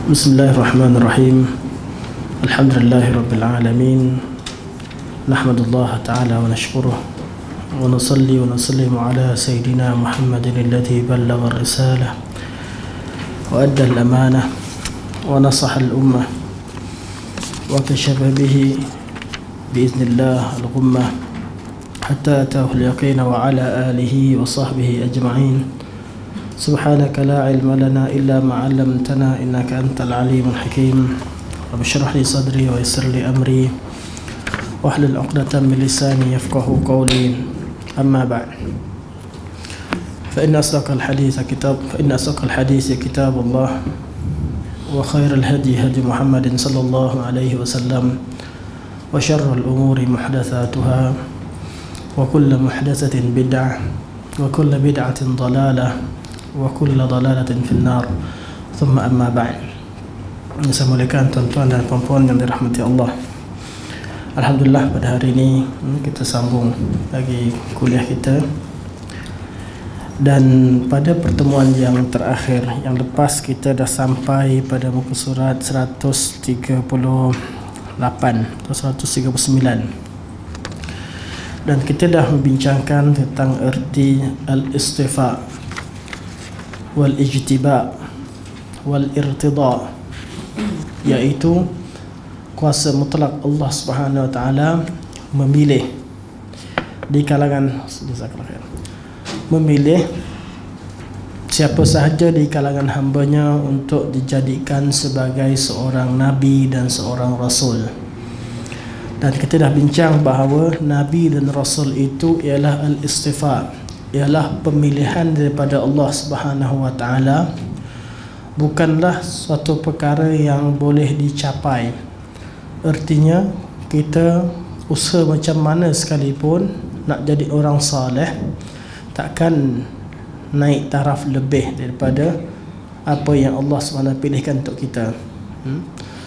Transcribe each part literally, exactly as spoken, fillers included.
بسم الله الرحمن الرحيم. الحمد لله رب العالمين، نحمد الله تعالى ونشكره ونصلي ونسلم على سيدنا محمد الذي بلغ الرسالة وأدى الأمانة ونصح الأمة وكشف به بإذن الله الغمة حتى أتاه اليقين، وعلى آله وصحبه أجمعين. سبحانك لا علم لنا إلا ما علمتنا إنك أنت العليم الحكيم. رب اشرح لي صدري ويسر لي أمري واحلل عقدة من لساني يفقه قولي. أما بعد، فإن أصدق الحديث كتاب فإن أصدق الحديث كتاب الله، وخير الهدي هدي محمد صلى الله عليه وسلم، وشر الأمور محدثاتها، وكل محدثة بدعة، وكل بدعة ضلالة، وكل ضلالة في النار. ثم أما بعد. Assalamualaikum tuan-tuan dan puan-puan yang dirahmati Allah. Alhamdulillah, pada hari ini kita sambung lagi kuliah kita. Dan pada pertemuan yang terakhir yang lepas, kita dah sampai pada muka surat seratus tiga puluh lapan atau seratus tiga puluh sembilan. Dan kita dah membincangkan tentang erti al-istifa wal-ijtiba wal-irtida, iaitu kuasa mutlak Allah Subhanahu Wa Taala memilih di kalangan memilih siapa sahaja di kalangan hambanya untuk dijadikan sebagai seorang nabi dan seorang rasul. Dan kita dah bincang bahawa nabi dan rasul itu ialah al-istifa, ialah pemilihan daripada Allah Subhanahu Wa Taala, bukanlah suatu perkara yang boleh dicapai. Artinya kita usaha macam mana sekalipun nak jadi orang saleh, takkan naik taraf lebih daripada apa yang Allah Subhanahu Wa Taala pilihkan untuk kita. hmm?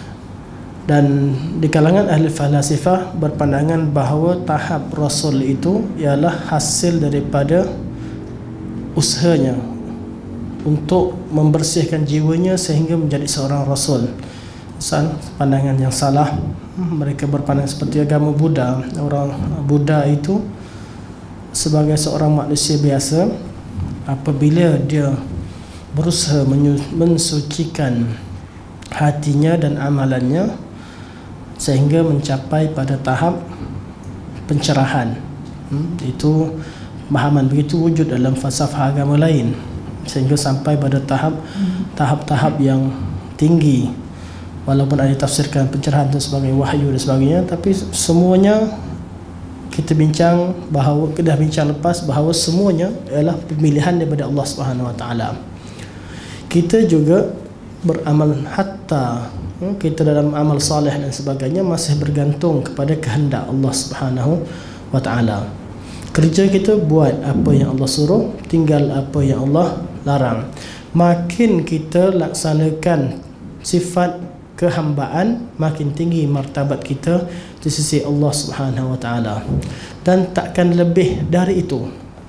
Dan di kalangan ahli falasifah berpandangan bahawa tahap rasul itu ialah hasil daripada usahanya untuk membersihkan jiwanya sehingga menjadi seorang rasul. Misal pandangan yang salah, mereka berpandang seperti agama Buddha. Orang Buddha itu sebagai seorang manusia biasa, apabila dia berusaha mensucikan hatinya dan amalannya sehingga mencapai pada tahap pencerahan, hmm, itu pemahaman begitu wujud dalam falsafah agama lain, sehingga sampai pada tahap tahap-tahap yang tinggi. Walaupun ada tafsirkan pencerahan itu sebagai wahyu dan sebagainya, tapi semuanya kita bincang bahawa kita dah bincang lepas bahawa semuanya adalah pemilihan daripada Allah Subhanahu Wa Taala. Kita juga beramal, hatta kita dalam amal saleh dan sebagainya masih bergantung kepada kehendak Allah Subhanahu Wa Taala. Kerja kita buat apa yang Allah suruh, tinggal apa yang Allah larang. Makin kita laksanakan sifat kehambaan, makin tinggi martabat kita di sisi Allah Subhanahu Wa Taala. Dan takkan lebih dari itu.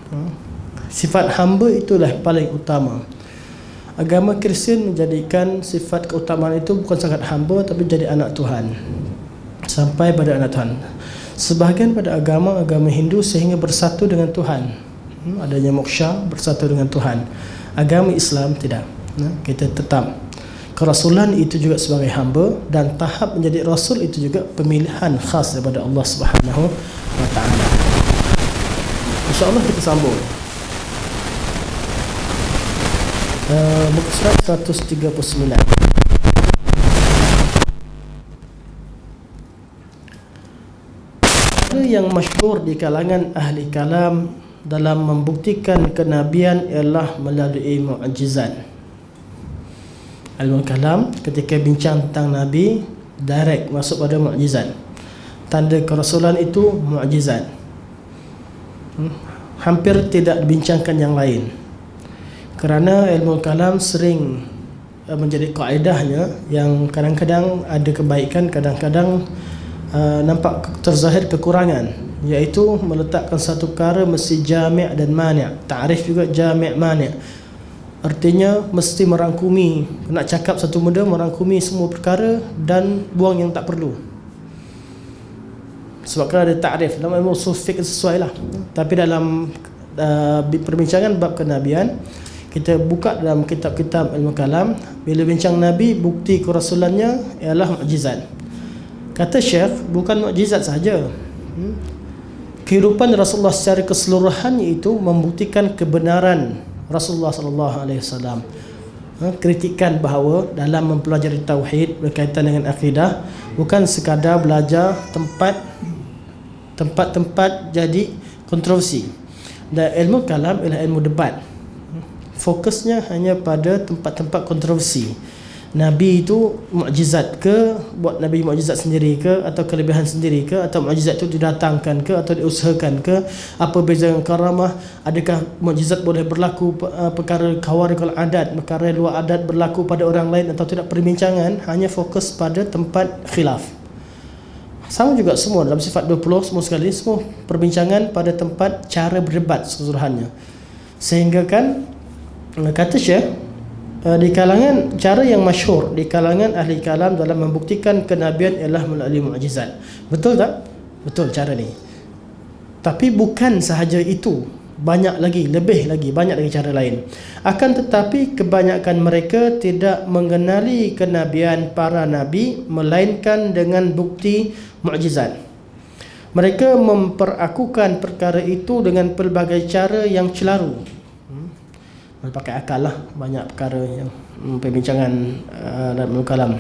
Sifat hamba itulah paling utama. Agama Kristian menjadikan sifat keutamaan itu bukan sangat hamba, tapi jadi anak Tuhan, sampai pada anak Tuhan. Sebahagian pada agama-agama Hindu sehingga bersatu dengan Tuhan, hmm, adanya moksha, bersatu dengan Tuhan. Agama Islam tidak. Nah, kita tetap kerasulan itu juga sebagai hamba, dan tahap menjadi rasul itu juga pemilihan khas daripada Allah Subhanahu Wa Taala. InsyaAllah kita sambung. Uh, muka surat seratus tiga puluh sembilan. Yang masyhur di kalangan ahli kalam dalam membuktikan kenabian ialah melalui mukjizat. Ilmu kalam ketika bincang tentang nabi, direct masuk pada mukjizat. Tanda kerasulan itu mukjizat. hmm? Hampir tidak dibincangkan yang lain, kerana ilmu kalam sering menjadi kaedahnya yang kadang-kadang ada kebaikan, kadang-kadang uh, nampak terzahir kekurangan, iaitu meletakkan satu perkara mesti jami' dan mani'. Ta'rif juga jami' mani'. Artinya mesti merangkumi, nak cakap satu benda merangkumi semua perkara dan buang yang tak perlu. Sebab kan ada ta'rif dalam ilmu usul fiqh sesuai lah. Tapi dalam uh, perbincangan bab kenabian, kita buka dalam kitab-kitab ilmu kalam, bila bincang Nabi, bukti kerasulannya ialah mukjizat. Kata Syekh, bukan mukjizat sahaja. hmm? Kehidupan Rasulullah secara keseluruhan itu membuktikan kebenaran Rasulullah sallallahu alaihi wasallam. Kritikan bahawa dalam mempelajari tauhid berkaitan dengan akidah bukan sekadar belajar tempat tempat-tempat jadi kontroversi. Dan ilmu kalam ialah ilmu debat. Fokusnya hanya pada tempat-tempat kontroversi. Nabi itu mukjizat ke, buat Nabi mukjizat sendiri ke, atau kelebihan sendiri ke, atau mukjizat itu didatangkan ke, atau diusahakan ke, apa beza dengan karamah, adakah mukjizat boleh berlaku uh, perkara khawarikul adat, perkara luar adat berlaku pada orang lain atau tidak. Perbincangan hanya fokus pada tempat khilaf. Sama juga semua dalam sifat dua puluh, semua sekali, semua perbincangan pada tempat cara berdebat keseluruhannya. Sehingga kan kata Syekh, di kalangan cara yang masyhur di kalangan ahli kalam dalam membuktikan kenabian ialah melalui mukjizat. Betul tak? Betul cara ni. Tapi bukan sahaja itu, banyak lagi, lebih lagi, banyak lagi cara lain. Akan tetapi kebanyakan mereka tidak mengenali kenabian para nabi melainkan dengan bukti mukjizat. Mereka memperakukan perkara itu dengan pelbagai cara yang celaru. Pakai akal lah, banyak perkara yang hmm, perbincangan uh, dalam kalam.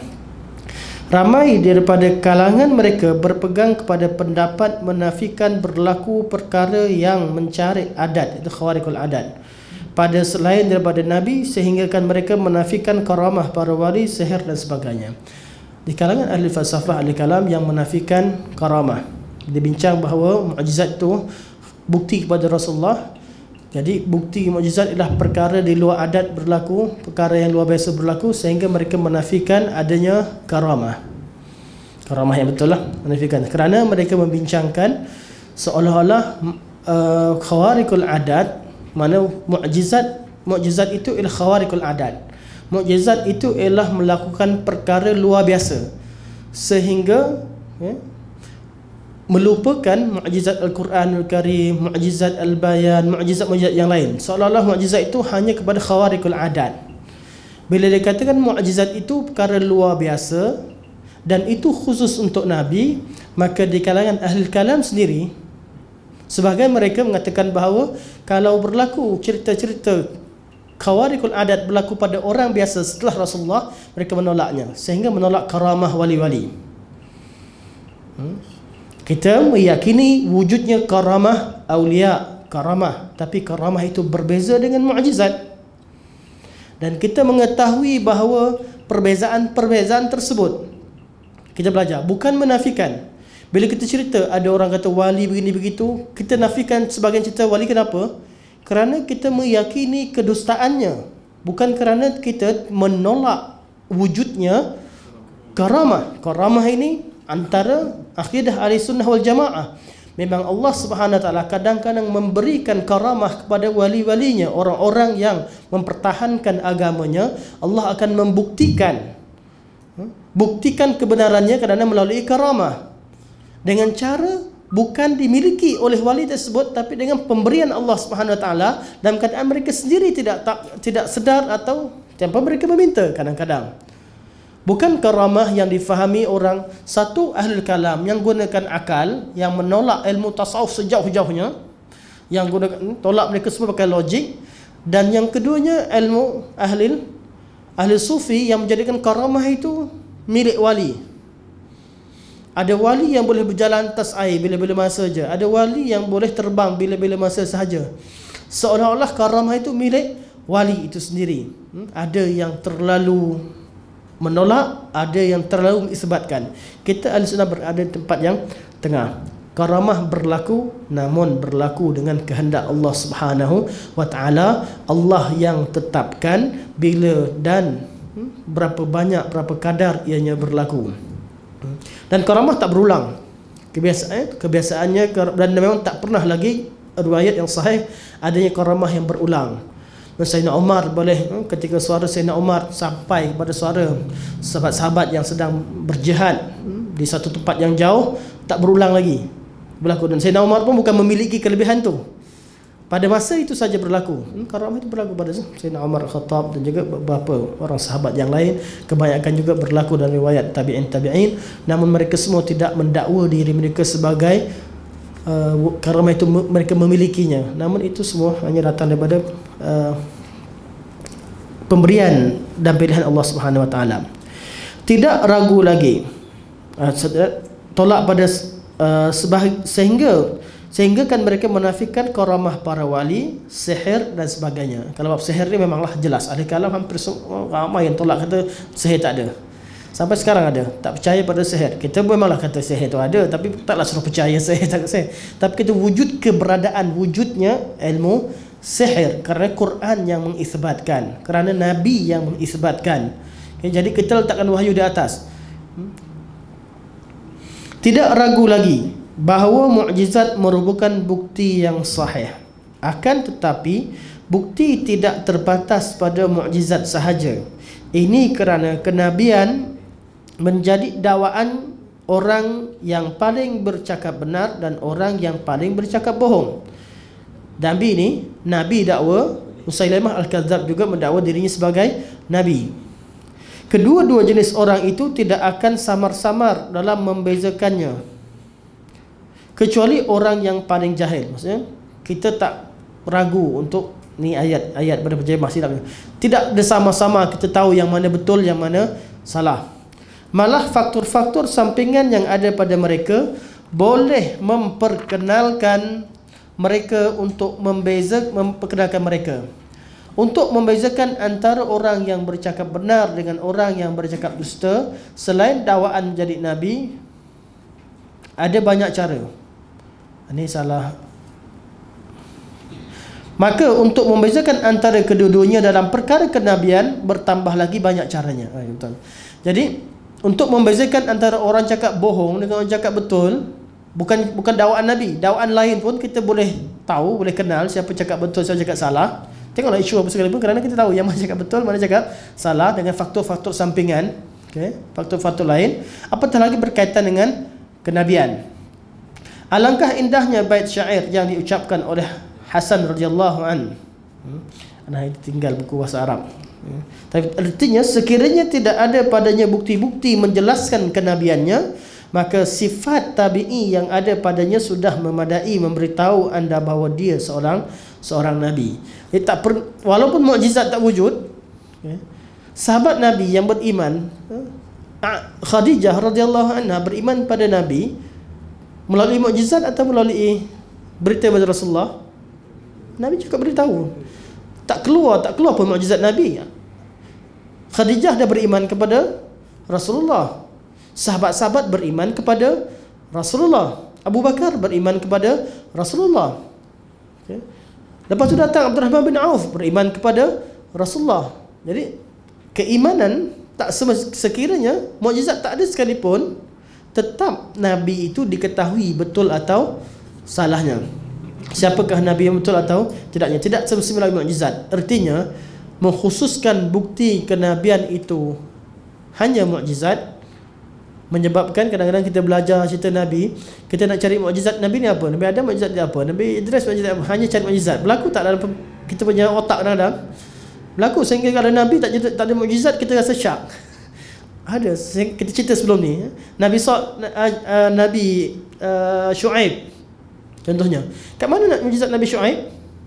Ramai daripada kalangan mereka berpegang kepada pendapat menafikan berlaku perkara yang mencari adat, itu khawarikul adat, pada selain daripada Nabi, sehinggakan mereka menafikan karamah para wali, sihir dan sebagainya. Di kalangan ahli falsafah, ahli kalam yang menafikan karamah, dibincang bahawa mukjizat itu bukti kepada Rasulullah. Jadi bukti mukjizat ialah perkara di luar adat berlaku, perkara yang luar biasa berlaku, sehingga mereka menafikan adanya karamah. Karamah yang betul lah, menafikan. Kerana mereka membincangkan seolah-olah uh, khawarikul adat, mana mukjizat, mukjizat itu ialah khawarikul adat. Mukjizat itu ialah melakukan perkara luar biasa, sehingga ya, melupakan mukjizat Al-Quranul Karim, mukjizat Al-Bayan, mukjizat-mukjizat yang lain. Seolah-olah mukjizat itu hanya kepada khawarikul adat. Bila dikatakan mukjizat itu perkara luar biasa dan itu khusus untuk Nabi, maka di kalangan ahli kalam sendiri, sebahagian mereka mengatakan bahawa kalau berlaku cerita-cerita khawarikul adat berlaku pada orang biasa setelah Rasulullah, mereka menolaknya, sehingga menolak karamah wali-wali. Hmm? Kita meyakini wujudnya karamah awliya, karamah, tapi karamah itu berbeza dengan mukjizat. Dan kita mengetahui bahawa perbezaan-perbezaan tersebut, kita belajar, bukan menafikan. Bila kita cerita ada orang kata wali begini begitu, kita nafikan sebagian cerita wali. Kenapa? Kerana kita meyakini kedustaannya, bukan kerana kita menolak wujudnya karamah. Karamah ini antara akidah ahli sunnah wal jamaah. Memang Allah subhanahu wa ta'ala kadang-kadang memberikan karamah kepada wali-walinya, orang-orang yang mempertahankan agamanya. Allah akan membuktikan buktikan kebenarannya kerana melalui karamah, dengan cara bukan dimiliki oleh wali tersebut, tapi dengan pemberian Allah subhanahu wa ta'ala, dalam keadaan mereka sendiri tidak tak, tidak sedar atau tanpa mereka meminta kadang-kadang. Bukan karamah yang difahami orang satu ahli kalam yang gunakan akal, yang menolak ilmu tasawuf sejauh-jauhnya, yang gunakan tolak mereka semua pakai logik. Dan yang keduanya ilmu ahli ahli sufi yang menjadikan karamah itu milik wali. Ada wali yang boleh berjalan atas air bila-bila masa saja, ada wali yang boleh terbang bila-bila masa sahaja. Seolah-olah karamah itu milik wali itu sendiri. hmm? Ada yang terlalu menolak, ada yang terlalu mengisbatkan. Kita ahli sunnah berada di tempat yang tengah. Karamah berlaku, namun berlaku dengan kehendak Allah subhanahu wa ta'ala. Allah yang tetapkan bila dan hmm, berapa banyak, berapa kadar ianya berlaku. Dan karamah tak berulang. Kebiasaan, kebiasaannya, dan memang tak pernah lagi riwayat yang sahih adanya karamah yang berulang. Sayyidina Umar boleh, ketika suara Sayyidina Umar sampai kepada suara sahabat-sahabat yang sedang berjihad di satu tempat yang jauh, tak berulang lagi berlaku. Dan Sayyidina Umar pun bukan memiliki kelebihan tu, pada masa itu saja berlaku. Hmm, karamah itu berlaku pada Sayyidina Umar Khattab dan juga beberapa orang sahabat yang lain. Kebanyakan juga berlaku dalam riwayat tabi'in tabi'in. Namun mereka semua tidak mendakwa diri mereka sebagai uh, karamah itu mereka memilikinya. Namun itu semua hanya datang daripada uh, pemberian dan pilihan Allah Subhanahu Wa Taala. Tidak ragu lagi, uh, tolak pada uh, sebah- sehingga Sehingga kan mereka menafikan karamah para wali, sihir dan sebagainya. Kalau bab sihir ni memanglah jelas. Ada kalam hampir semua ramai yang tolak kata sihir tak ada. Sampai sekarang ada, tak percaya pada sihir. Kita memanglah kata sihir tu ada, tapi taklah suruh percaya sihir tak sihir. Tapi kita wujud keberadaan, wujudnya ilmu sihir kerana Quran yang mengisbatkan, kerana Nabi yang mengisbatkan. Okay, jadi kita letakkan wahyu di atas. Tidak ragu lagi bahawa mukjizat merupakan bukti yang sahih. Akan tetapi bukti tidak terbatas pada mukjizat sahaja. Ini kerana kenabian menjadi dakwaan orang yang paling bercakap benar dan orang yang paling bercakap bohong. Nabi ini, Nabi dakwa, Musailamah Al-Kadzab juga mendakwa dirinya sebagai Nabi. Kedua-dua jenis orang itu tidak akan samar-samar dalam membezakannya, kecuali orang yang paling jahil. Maksudnya kita tak ragu untuk ni ayat-ayat pada percaya masih tak, tidak bersama-sama kita tahu yang mana betul yang mana salah. Malah faktor-faktor sampingan yang ada pada mereka boleh memperkenalkan mereka untuk membeza memperkenalkan mereka untuk membezakan antara orang yang bercakap benar dengan orang yang bercakap dusta. Selain dakwaan menjadi nabi, ada banyak cara. Ini salah. Maka untuk membezakan antara kedua-duanya dalam perkara kenabian bertambah lagi banyak caranya. Ha, betul. Jadi untuk membezakan antara orang cakap bohong dengan orang cakap betul, bukan bukan dakwaan Nabi, dakwaan lain pun kita boleh tahu, boleh kenal siapa cakap betul, siapa cakap salah. Tengoklah isu apa sekalipun, kerana kita tahu yang mana cakap betul, mana cakap salah dengan faktor-faktor sampingan, okay, faktor-faktor lain. Apatah lagi berkaitan dengan kenabian. Alangkah indahnya bait syair yang diucapkan oleh Hasan radhiyallahu an. Hmm. Nah, ini tinggal buku bahasa Arab. Hmm. Tapi artinya sekiranya tidak ada padanya bukti-bukti menjelaskan kenabiannya, maka sifat tabi'i yang ada padanya sudah memadai memberitahu anda bahawa dia seorang seorang nabi. Dia tak per, walaupun mukjizat tak wujud, okay, sahabat Nabi yang beriman, Khadijah radhiyallahu anha beriman pada Nabi melalui mukjizat atau melalui berita daripada Rasulullah? Nabi juga beritahu. Tak keluar, tak keluar pun mukjizat Nabi. Khadijah dah beriman kepada Rasulullah. Sahabat-sahabat beriman kepada Rasulullah. Abu Bakar beriman kepada Rasulullah. Okay. Lepas tu datang Abdurrahman bin Auf beriman kepada Rasulullah. Jadi keimanan tak sekiranya mukjizat tak ada sekalipun, tetap Nabi itu diketahui betul atau salahnya. Siapakah Nabi yang betul atau tidaknya? Tidak semestinya melalui mukjizat. Artinya mengkhususkan bukti kenabian itu hanya mukjizat, menyebabkan kadang-kadang kita belajar cerita Nabi, kita nak cari mukjizat Nabi ni apa? Nabi Adam mukjizat dia apa? Nabi Idris mukjizat apa? Hanya cari mukjizat. Berlaku tak dalam kita punya otak kadang-kadang? Berlaku sehingga kalau Nabi tak tak ada mukjizat kita rasa syak. Ada, kita cerita sebelum ni, Nabi so, uh, Nabi uh, Shu'aib contohnya. Kat mana nak mukjizat Nabi Shu'aib?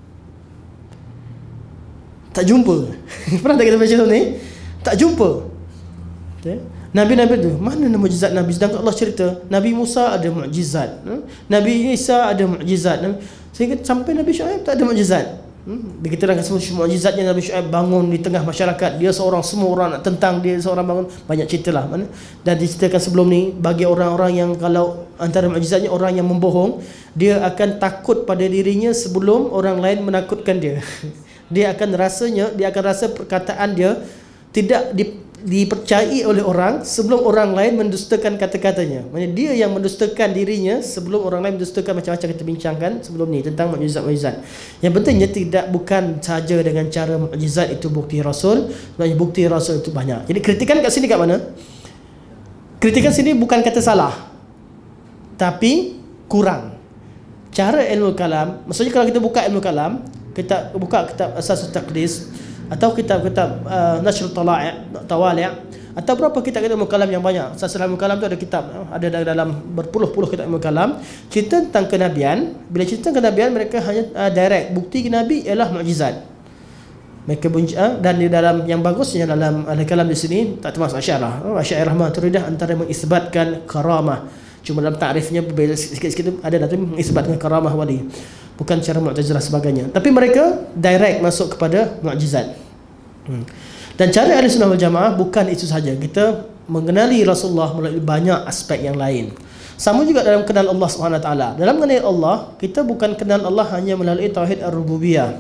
Tak jumpa. Pernah tak kita baca tu ni? Tak jumpa. Okay. Nabi-Nabi tu, mana mukjizat Nabi? Sedangkan Allah cerita Nabi Musa ada mukjizat, Nabi Isa ada mukjizat, sehingga sampai Nabi Shu'aib tak ada mukjizat. Hmm, dikatakan semua mukjizatnya Nabi Shu'aib bangun di tengah masyarakat, dia seorang, semua orang nak tentang dia seorang bangun, banyak ceritalah mana. Dan diceritakan sebelum ni bagi orang-orang yang kalau antara mukjizatnya orang yang membohong, dia akan takut pada dirinya sebelum orang lain menakutkan dia. Dia akan rasanya, dia akan rasa perkataan dia tidak di, dipercayai oleh orang sebelum orang lain mendustakan kata-katanya. Maksudnya dia yang mendustakan dirinya sebelum orang lain mendustakan, macam-macam kita bincangkan sebelum ni tentang mukjizat-mukjizat. Yang pentingnya tidak bukan saja dengan cara mukjizat itu bukti Rasul, sebenarnya bukti Rasul itu banyak. Jadi kritikan kat sini kat mana? Kritikan sini bukan kata salah, tapi kurang. Cara ilmu kalam, maksudnya kalau kita buka ilmu kalam, kita buka kitab Asasus Taqdis atau kitab-kitab uh, Nashr Talai' Tawali' atau berapa kitab ilmu kalam yang banyak. Asas ilmu kalam tu ada kitab, ada dalam berpuluh-puluh kitab ilmu kalam cerita tentang kenabian. Bila cerita kenabian, mereka hanya uh, direct bukti nabi ialah mukjizat. Mereka bunyi, uh, dan di dalam yang bagusnya dalam ahli kalam di sini tak termasuk Asy'ariyah. Oh, Asy'ariyah Maturidah antara mengisbatkan karamah. Cuma dalam takrifnya berbeza sikit-sikit, ada nanti mengisbatkan karamah wali, bukan cara mu'tazilah sebagainya. Tapi mereka direct masuk kepada mukjizat. Hmm. Dan cara Ahli Sunnah wal Jamaah bukan itu saja. Kita mengenali Rasulullah melalui banyak aspek yang lain. Sama juga dalam kenal Allah Subhanahu Wa Taala. Dalam mengenal Allah, kita bukan kenal Allah hanya melalui tauhid ar-rububiyah.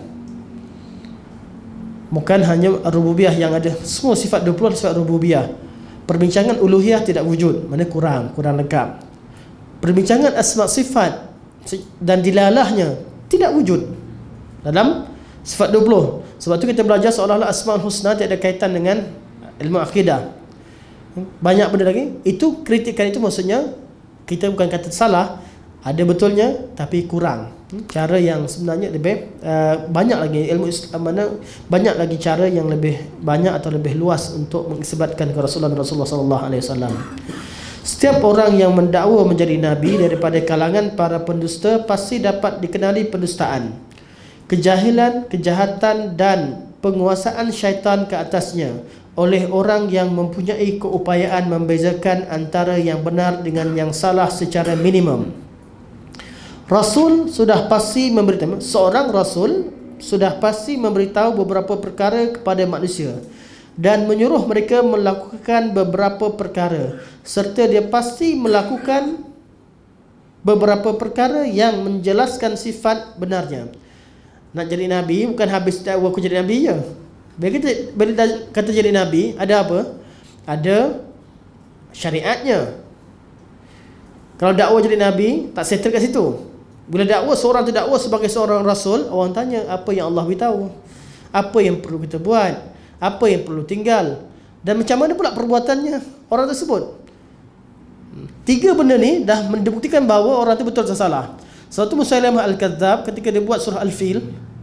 Bukan hanya ar-rububiyah yang ada semua sifat dua puluh sifat rububiyah. Perbincangan uluhiyah tidak wujud, mana kurang, kurang lengkap. Perbincangan asma sifat dan dilalahnya tidak wujud dalam sifat dua puluh. Sebab tu kita belajar seolah-olah Asmaul Husna tidak ada kaitan dengan ilmu akidah. Banyak benda lagi. Itu kritikan itu maksudnya kita bukan kata salah, ada betulnya tapi kurang. Cara yang sebenarnya lebih uh, banyak lagi ilmu Islam mana banyak lagi cara yang lebih banyak atau lebih luas untuk mengisbatkan ke Rasulullah Rasulullah sallallahu alaihi wasallam. Setiap orang yang mendakwa menjadi nabi daripada kalangan para pendusta pasti dapat dikenali pendustaan, kejahilan, kejahatan dan penguasaan syaitan ke atasnya oleh orang yang mempunyai keupayaan membezakan antara yang benar dengan yang salah secara minimum. Rasul sudah pasti memberitahu, seorang rasul sudah pasti memberitahu beberapa perkara kepada manusia dan menyuruh mereka melakukan beberapa perkara, serta dia pasti melakukan beberapa perkara yang menjelaskan sifat benarnya. Nak jadi nabi bukan habis dakwah aku jadi nabi je. Bila kita bila kata jadi nabi, ada apa? Ada syariatnya. Kalau dakwah jadi nabi tak settle kat situ. Bila dakwah, seorang tu dakwah sebagai seorang rasul, orang tanya apa yang Allah beritahu, apa yang perlu kita buat, apa yang perlu tinggal, dan macam mana pula perbuatannya orang tersebut. Tiga benda ni dah membuktikan bahawa orang tu betul atau salah. Satu, Musailamah Al-Kadzab ketika dia buat surah Al-Fil,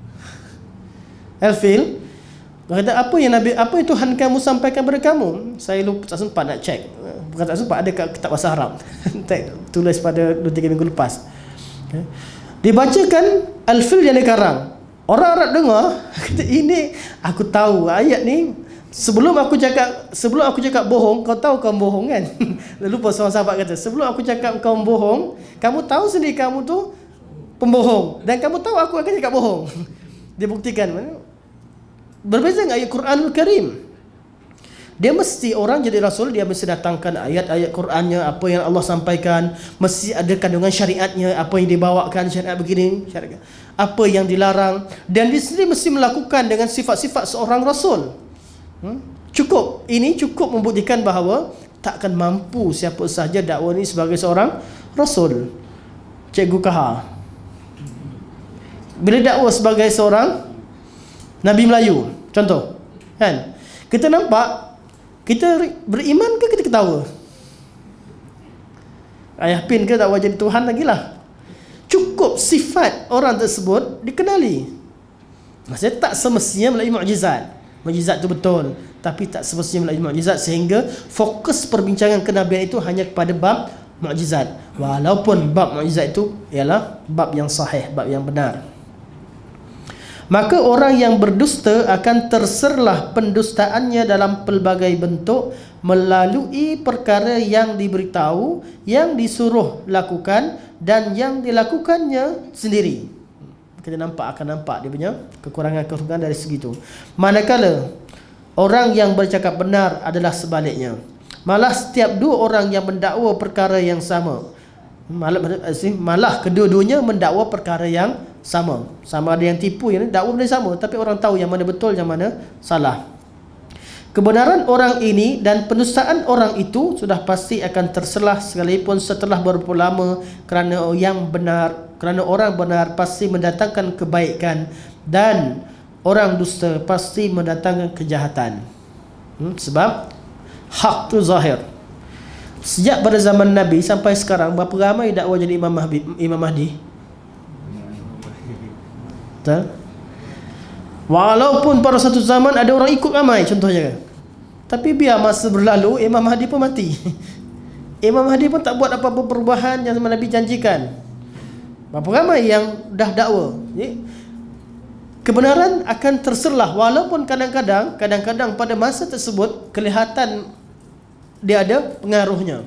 Al-Fil, dia kata apa yang Nabi, apa yang Tuhan kamu sampaikan kepada kamu? Saya lupa, tak sempat nak cek. Bukan tak sempat, ada kat kitab bahasa Arab. Tulis pada dua tiga minggu lepas. Okay. Dibacakan Al-Fil yang dia karang. Orang Arab dengar, kata ini aku tahu ayat ni. Sebelum aku cakap sebelum aku cakap bohong, kau tahu kau bohong kan? Lupa seorang sahabat kata, sebelum aku cakap kau bohong, kamu tahu sendiri kamu tu pembohong, dan kamu tahu aku akan cakap bohong. Dia buktikan mana? Berbeza dengan ayat Quranul Karim. Dia mesti orang jadi rasul, dia mesti datangkan ayat-ayat Qurannya, apa yang Allah sampaikan, mesti ada kandungan syariatnya, apa yang dibawakan syariat begini, syariat apa yang dilarang, dan dia sendiri mesti melakukan dengan sifat-sifat seorang rasul. Hmm? Cukup, ini cukup membuktikan bahawa takkan mampu siapa sahaja dakwah ini sebagai seorang rasul. Cikgu Kaha bila dakwah sebagai seorang Nabi Melayu, contoh kan, kita nampak, kita beriman ke kita ketawa? Ayah Pin ke dakwah jadi Tuhan lagi lah. Cukup sifat orang tersebut dikenali. Maksudnya tak semestinya melalui mukjizat. Mukjizat itu betul, tapi tak semestinya melalui mukjizat, sehingga fokus perbincangan kenabian itu hanya kepada bab mukjizat. Walaupun bab mukjizat itu ialah bab yang sahih, bab yang benar. Maka orang yang berdusta akan terserlah pendustaannya dalam pelbagai bentuk melalui perkara yang diberitahu, yang disuruh lakukan dan yang dilakukannya sendiri. Kita nampak, akan nampak dia punya kekurangan-kekurangan dari segi itu. Manakala orang yang bercakap benar adalah sebaliknya. Malah setiap dua orang yang mendakwa perkara yang sama, malah, malah kedua-duanya mendakwa perkara yang sama. Sama ada yang tipu, yang dakwa benda sama, tapi orang tahu yang mana betul, yang mana salah. Kebenaran orang ini dan pendustaan orang itu sudah pasti akan terselah sekalipun setelah berapa lama, kerana yang benar, kerana orang benar pasti mendatangkan kebaikan dan orang dusta pasti mendatangkan kejahatan. Hmm, sebab hak tu zahir. Sejak pada zaman Nabi sampai sekarang, berapa ramai dakwah jadi Imam Mahdi? Imam Mahdi? Betul? Walaupun pada satu zaman ada orang ikut ramai contohnya, tapi biar masa berlalu, Imam Mahdi pun mati. Imam Mahdi pun tak buat apa-apa perubahan yang Nabi janjikan. Berapa ramai yang dah dakwa. Kebenaran akan terselah, walaupun kadang-kadang Kadang-kadang pada masa tersebut kelihatan dia ada pengaruhnya.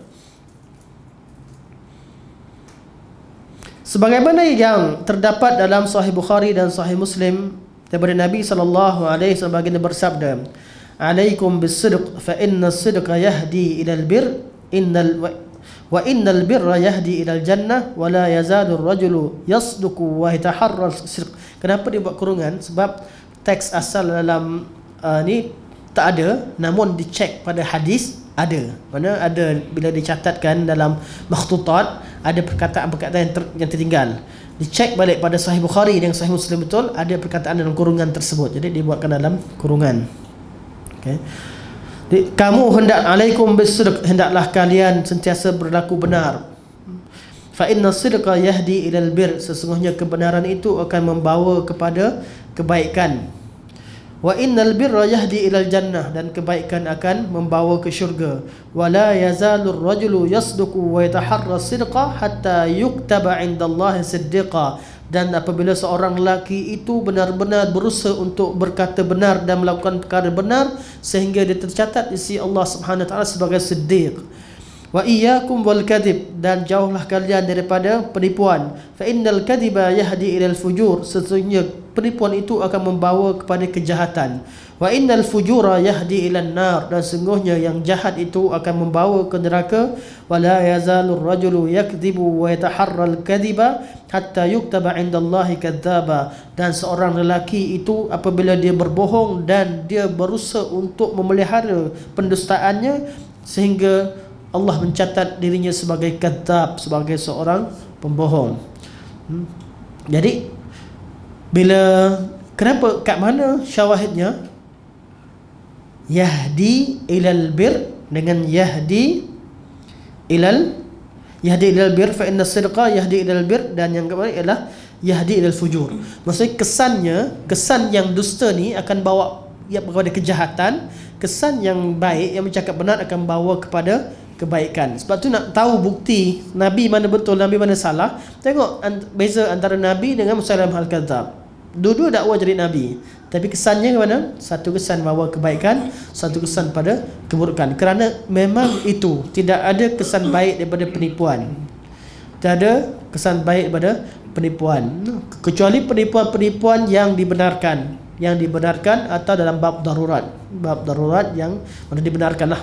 Sebagaimana yang terdapat dalam Sahih Bukhari dan Sahih Muslim daripada Nabi sallallahu alaihi wasallam, baginda bersabda, "Alaikum bis-sidq fa inna as-sidqa yahdi ila al-birr innal wa innal birra yahdi ila al-jannah wa la yazalu ar-rajulu yasduqu wa yataharra as-sidq." Kenapa dia buat kurungan? Sebab teks asal dalam uh, ni tak ada, namun dicek pada hadis ada. Mana ada, bila dicatatkan dalam makhtutat, ada perkataan-perkataan yang, ter, yang tertinggal. Dicek balik pada Sahih Bukhari dan Sahih Muslim, betul ada perkataan dalam kurungan tersebut. Jadi dibuatkan dalam kurungan. Okey. Kamu hendak alaikum bisidq, hendaklah kalian sentiasa berlaku benar. Fa inna sidqa yahdi ilal bir, sesungguhnya kebenaran itu akan membawa kepada kebaikan. Wa innal birra yahdi ilal jannah, dan kebaikan akan membawa ke syurga. Wa la yazalur rajulu yasduqu wa yataharra sidqa hatta yuktaba 'indallahi siddiqa, dan apabila seorang lelaki itu benar-benar berusaha untuk berkata benar dan melakukan perkara benar sehingga dia tercatat di sisi Allah Subhanahu wa taala sebagai siddiq. Wa iyyakum wal kadhib, dan jauhlah kalian daripada penipuan. Fa innal kadhiba yahdi ilal fujur, sesungguhnya penipuan itu akan membawa kepada kejahatan. Wa innal fujura yahdi ilan nar, dan sesungguhnya yang jahat itu akan membawa ke neraka. Wa la yazalur rajulu yakdhibu wa yataharral kadhiba hatta yuktaba 'indallahi kadzdzaba, dan seorang lelaki itu apabila dia berbohong dan dia berusaha untuk memelihara pendustaannya sehingga Allah mencatat dirinya sebagai kadzab, sebagai seorang pembohong. Hmm. Jadi bila, kenapa, kat mana syawahidnya? Yahdi ilal bir dengan yahdi ilal yahdi ilal bir, fa inna sidqa yahdi ilal bir, dan yang kemarin ialah yahdi ilal fujur. Maksudnya kesannya, kesan yang dusta ni akan bawa ia kepada kejahatan, kesan yang baik yang bercakap benar akan bawa kepada kebaikan. Sebab tu nak tahu bukti Nabi mana betul, Nabi mana salah, tengok beza antara Nabi dengan Musailamah al-Kadzdzab. Dua-dua dakwah jadi Nabi, tapi kesannya ke mana? Satu kesan bawa kebaikan, satu kesan pada keburukan. Kerana memang itu tidak ada kesan baik daripada penipuan. Tidak ada kesan baik daripada penipuan, kecuali penipuan-penipuan yang dibenarkan, yang dibenarkan atau dalam bab darurat, bab darurat yang mana dibenarkanlah.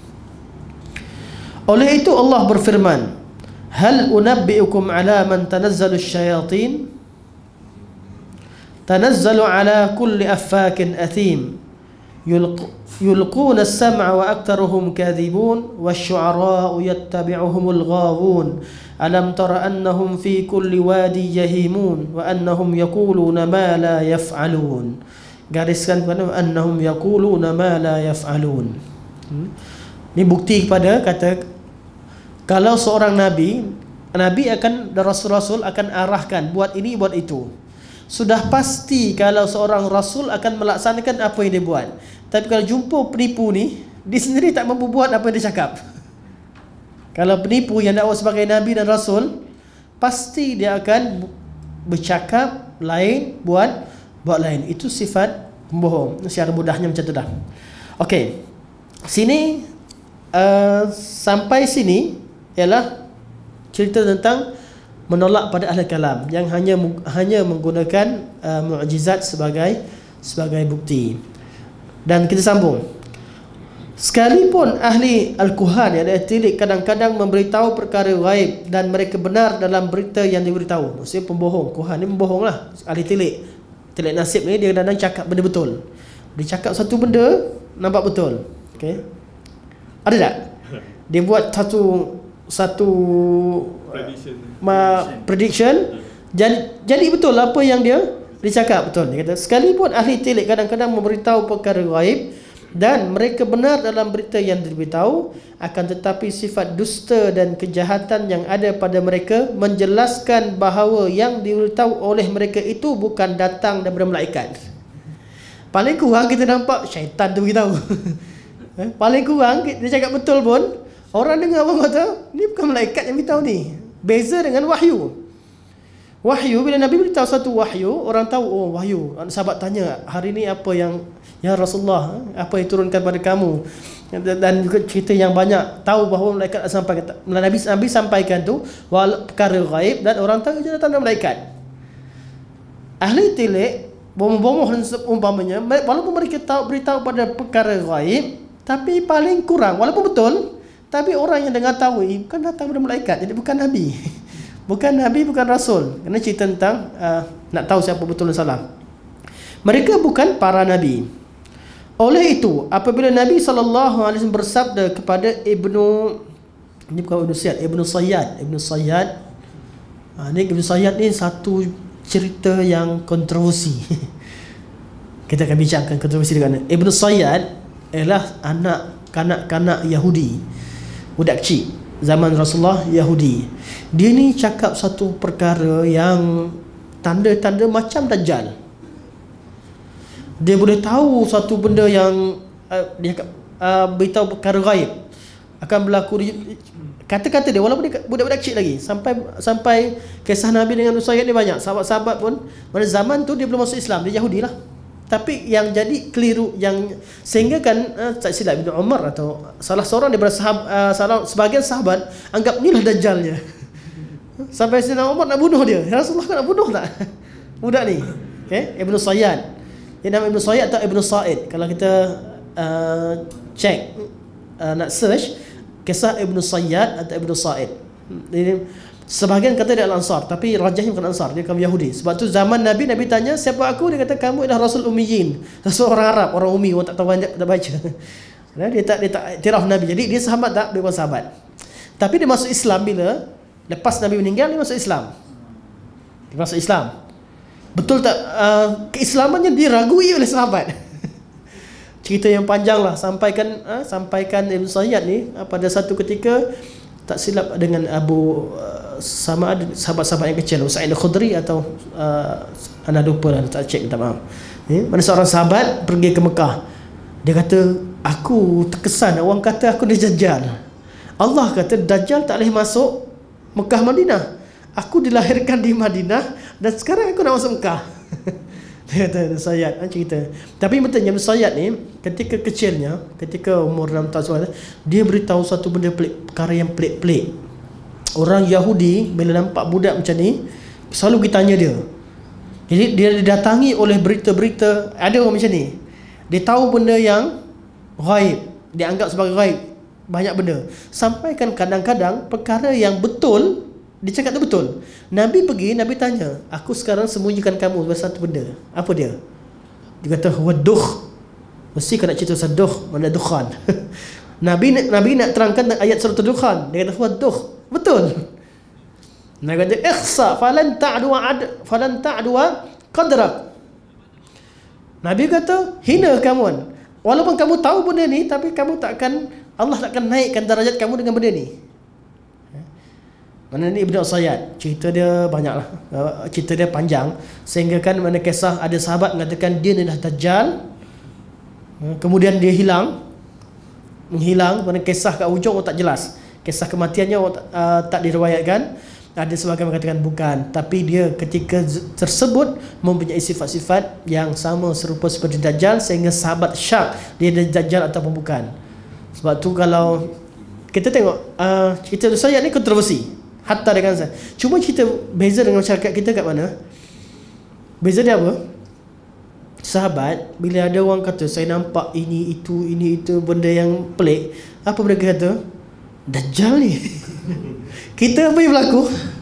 Oleh itu Allah berfirman, hal unabbi'ukum ala man tanazzalu syayatin, tanazzalu ala kulli affakin athim, yulquna as-sam'a wa aktharuhum kadhibun wasyu'ara'u yattabi'uhumul ghawun alam tara annahum fi kulli wadi yahimun wa annahum yaquluna ma la yaf'alun. Gariskan pada annahum yaquluna ma la yaf'alun. hmm? Ini bukti kepada kata kalau seorang Nabi, Nabi akan dan Rasul-Rasul akan arahkan buat ini, buat itu. Sudah pasti kalau seorang Rasul akan melaksanakan apa yang dia buat. Tapi kalau jumpa penipu ni, dia sendiri tak mampu buat apa yang dia cakap. Kalau penipu yang dakwah sebagai Nabi dan Rasul, pasti dia akan bercakap lain, buat buat lain. Itu sifat pembohong. Secara mudahnya macam tu dah. Okey. Sini uh, sampai sini ialah cerita tentang menolak pada ahli kalam yang hanya hanya menggunakan uh, mukjizat sebagai sebagai bukti. Dan kita sambung. Sekalipun ahli al-kuhan yang tilik kadang-kadang memberitahu perkara gaib dan mereka benar dalam berita yang diberitahu. Maksudnya pembohong, kuhan ni membohonglah. Ahli tilik, tilik nasib ni dia kadang-kadang cakap benda betul. Dia cakap satu benda nampak betul. Okey. Ada tak? Dia buat satu satu prediction, uh, prediction jadi, jadi betul apa yang dia dia cakap betul. Dia kata sekalipun ahli tilik kadang-kadang memberitahu perkara gaib dan mereka benar dalam berita yang diberitahu, akan tetapi sifat dusta dan kejahatan yang ada pada mereka menjelaskan bahawa yang diberitahu oleh mereka itu bukan datang daripada malaikat. Paling kurang kita nampak syaitan tu beritahu. eh, paling kurang dia cakap betul pun orang dengar orang kata ni bukan malaikat yang beritahu ni. Beza dengan wahyu. Wahyu, bila Nabi beritahu satu wahyu, orang tahu, oh wahyu. Sahabat tanya, hari ni apa yang, ya Rasulullah, apa yang turunkan pada kamu? Dan juga cerita yang banyak, tahu bahawa malaikat sampaikan. Nabi, Nabi sampaikan tu walaupun perkara gaib dan orang tahu je datang dari malaikat. Ahli tilik, bomoh-bomoh dan seumpamanya, walaupun mereka tahu beritahu pada perkara gaib, tapi paling kurang, walaupun betul, tapi orang yang dengar tahu, eh, bukan datang dari malaikat, jadi bukan Nabi. Bukan Nabi, bukan Rasul. Kerana cerita tentang uh, nak tahu siapa betul dan salah. Mereka bukan para Nabi. Oleh itu, apabila Nabi sallallahu alaihi wasallam bersabda kepada Ibnu, ini bukan Ibnu Sayyad, Ibnu Sayyad, Ibnu Sayyad. Ha, ini Ibnu Sayyad ni satu cerita yang kontroversi. Kita akan bincangkan kontroversi dengan Ibnu Sayyad ialah anak kanak-kanak Yahudi, budak kecil zaman Rasulullah Yahudi. Dia ni cakap satu perkara yang tanda-tanda macam Dajjal. Dia boleh tahu satu benda yang uh, dia uh, beritahu perkara gaib akan berlaku. Kata-kata dia walaupun dia budak-budak kecil lagi, sampai sampai kisah Nabi dengan Usayyad ni banyak. Sahabat-sahabat pun pada zaman tu dia belum masuk Islam, dia Yahudi lah. Tapi yang jadi keliru, yang sehingga kan uh, tak silap Ibn Umar atau salah seorang daripada sahabat, uh, salah sebahagian sahabat anggap inilah Dajjalnya. Sampai Sayyidina Umar nak bunuh dia. Ya Rasulullah, kau nak bunuh tak budak ni? Okay? Ibnu Sayyad. Dia nama Ibnu Sayyad atau Ibnu Sa'id. Kalau kita uh, check, uh, nak search kisah Ibnu Sayyad atau Ibnu Sa'id. Ini sebahagian kata dia Al-Ansar, tapi rajahnya bukan Ansar, dia kaum Yahudi. Sebab tu zaman Nabi, Nabi tanya, siapa aku? Dia kata, kamu adalah Rasul Ummiyin. Rasul orang Arab, orang Ummi, orang tak tahu banyak, tak baca. Dia tak dia tak iktiraf Nabi. Jadi dia sahabat tak? Dia bukan sahabat. Tapi dia masuk Islam bila lepas Nabi meninggal, dia masuk Islam. Dia masuk Islam. Betul tak? Uh, keislamannya diragui oleh sahabat. Cerita yang panjang lah. Sampaikan uh, sampaikan Ibn Sayyad ni uh, pada satu ketika, tak silap dengan Abu uh, sama ada sahabat-sahabat yang kecil, Sa'id Al-Khudri atau uh, anda lupa lah, tak cek, minta maaf. Eh, mana seorang sahabat pergi ke Mekah. Dia kata, aku terkesan, orang kata aku ni Dajjal. Allah kata Dajjal tak boleh masuk Mekah Madinah. Aku dilahirkan di Madinah dan sekarang aku nak masuk Mekah. Dia kata Ibn Sayyad, cerita. Tapi betulnya Ibn Sayyad ni ketika kecilnya, ketika umur enam tahun, dia beritahu satu benda pelik, perkara yang pelik-pelik. Orang Yahudi bila nampak budak macam ni selalu pergi tanya dia. Jadi dia didatangi oleh berita-berita, ada orang macam ni. Dia tahu benda yang gaib, dia anggap sebagai gaib, banyak benda. Sampai kan kadang-kadang perkara yang betul dia cakap tu betul. Nabi pergi, Nabi tanya, aku sekarang sembunyikan kamu satu benda. Apa dia? Dia kata waduh. Mesti kau nak cerita pasal duh, mana dukhan. Nabi Nabi nak terangkan ayat surah Dukhan. Dia kata waduh. Betul. Nabi kata ikhsa falan ta'du ad falan ta'du qadrak. Nabi kata hina kamu. Walaupun kamu tahu benda ni, tapi kamu takkan, Allah takkan naikkan darajat kamu dengan benda ni. Mana ni Ibnu Sayyad, cerita dia banyaklah, cerita dia panjang, sehingga kan mana kisah ada sahabat mengatakan dia adalah Dajjal, kemudian dia hilang, menghilang, mana kisah kat ujung oh, tak jelas, kisah kematiannya oh, uh, tak diriwayatkan. Ada sebagian mengatakan bukan, tapi dia ketika tersebut mempunyai sifat-sifat yang sama serupa seperti Dajjal, sehingga sahabat syak dia adalah Dajjal ataupun bukan. Sebab tu kalau kita tengok uh, cerita Sayyad ni kontroversi. Hatta dengan saya. Cuma cerita beza dengan masyarakat kita kat mana? Beza dia apa? Sahabat, bila ada orang kata saya nampak ini, itu, ini, itu, benda yang pelik, apa mereka kata? Dajjal ni. Kita apa yang berlaku?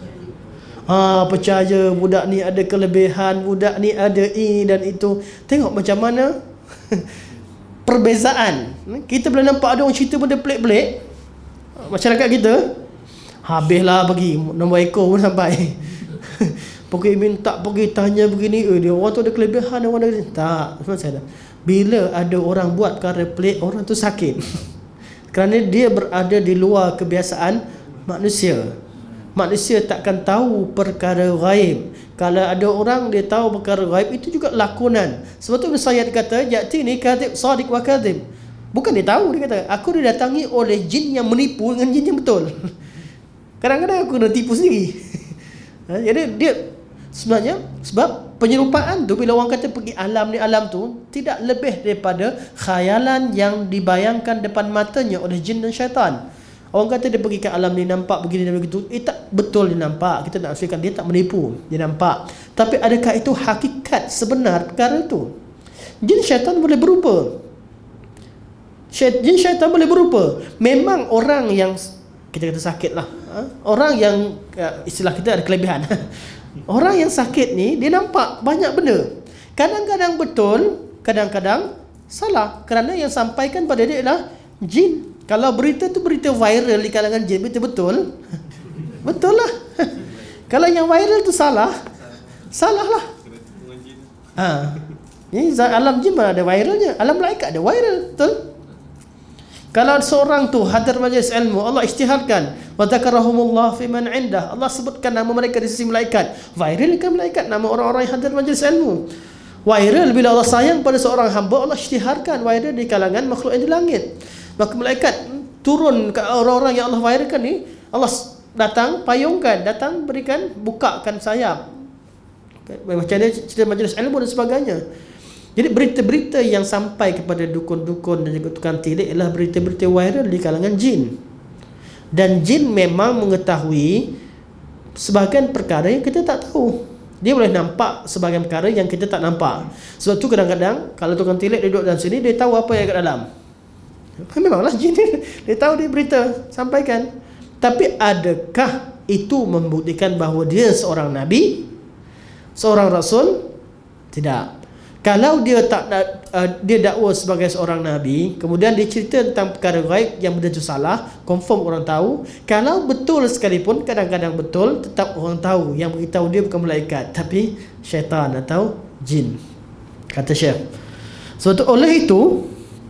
Ha, percaya budak ni ada kelebihan, budak ni ada ini dan itu. Tengok macam mana perbezaan. Kita boleh nampak ada orang cerita benda pelik-pelik, masyarakat kita habislah bagi nombor ekor pun sampai. Pergi minta, pergi tanya begini, eh, dia orang tu ada kelebihan, orang ada tak. Saya bila ada orang buat perkara pelik, orang tu sakit. Kerana dia berada di luar kebiasaan manusia. Manusia takkan tahu perkara ghaib. Kalau ada orang dia tahu perkara ghaib, itu juga lakonan. Sebab tu Sayyid kata, ya'ti ni kadhib sadiq wa kadhib. Bukan dia tahu, dia kata, aku didatangi oleh jin yang menipu dengan jin yang betul. Kadang-kadang aku nak tipu sendiri. Jadi dia sebenarnya, sebab penyerupaan tu, bila orang kata pergi alam ni alam tu, tidak lebih daripada khayalan yang dibayangkan depan matanya oleh jin dan syaitan. Orang kata dia pergi ke alam ni, nampak begini dan begitu, eh tak betul dia nampak. Kita nak aslikan dia tak menipu, dia nampak. Tapi adakah itu hakikat sebenar perkara itu? Jin syaitan boleh berupa, jin syaitan boleh berupa. Memang orang yang kita kata sakit lah, ha? Orang yang istilah kita ada kelebihan. Orang yang sakit ni dia nampak banyak benda. Kadang-kadang betul, kadang-kadang salah. Kerana yang sampaikan pada dia adalah jin. Kalau berita tu berita viral di kalangan jin, berita betul, betul lah. Kalau yang viral tu salah, salah lah. Ha. Ini alam jin mana ada viralnya, alam malaikat ada viral, betul? Kalau seorang tu hadir majlis ilmu, Allah isytiharkan, wa dzakarahumullah fi man indah, Allah sebutkan nama mereka di sisi malaikat, viral kan malaikat nama orang-orang yang hadir majlis ilmu. Viral bila Allah sayang pada seorang hamba, Allah isytiharkan viral di kalangan makhluk yang di langit. Maka malaikat turun ke orang-orang yang Allah viralkan ni, Allah datang payungkan, datang berikan, bukakan sayap. Macam ni cerita majlis ilmu dan sebagainya. Jadi berita-berita yang sampai kepada dukun-dukun dan juga tukang tilik adalah berita-berita viral di kalangan jin. Dan jin memang mengetahui sebahagian perkara yang kita tak tahu. Dia boleh nampak sebahagian perkara yang kita tak nampak. Sebab tu kadang-kadang kalau tukang tilik duduk dalam sini, dia tahu apa yang kat dalam. Memanglah jin dia, dia tahu, dia berita sampaikan. Tapi adakah itu membuktikan bahawa dia seorang nabi, seorang rasul? Tidak. Kalau dia tak uh, dia dakwa sebagai seorang nabi, kemudian dia cerita tentang perkara gaib yang benda itu salah, confirm orang tahu. Kalau betul sekalipun, kadang-kadang betul, tetap orang tahu yang beritahu dia bukan malaikat, tapi syaitan atau jin, kata Syekh. Sebab so, oleh itu,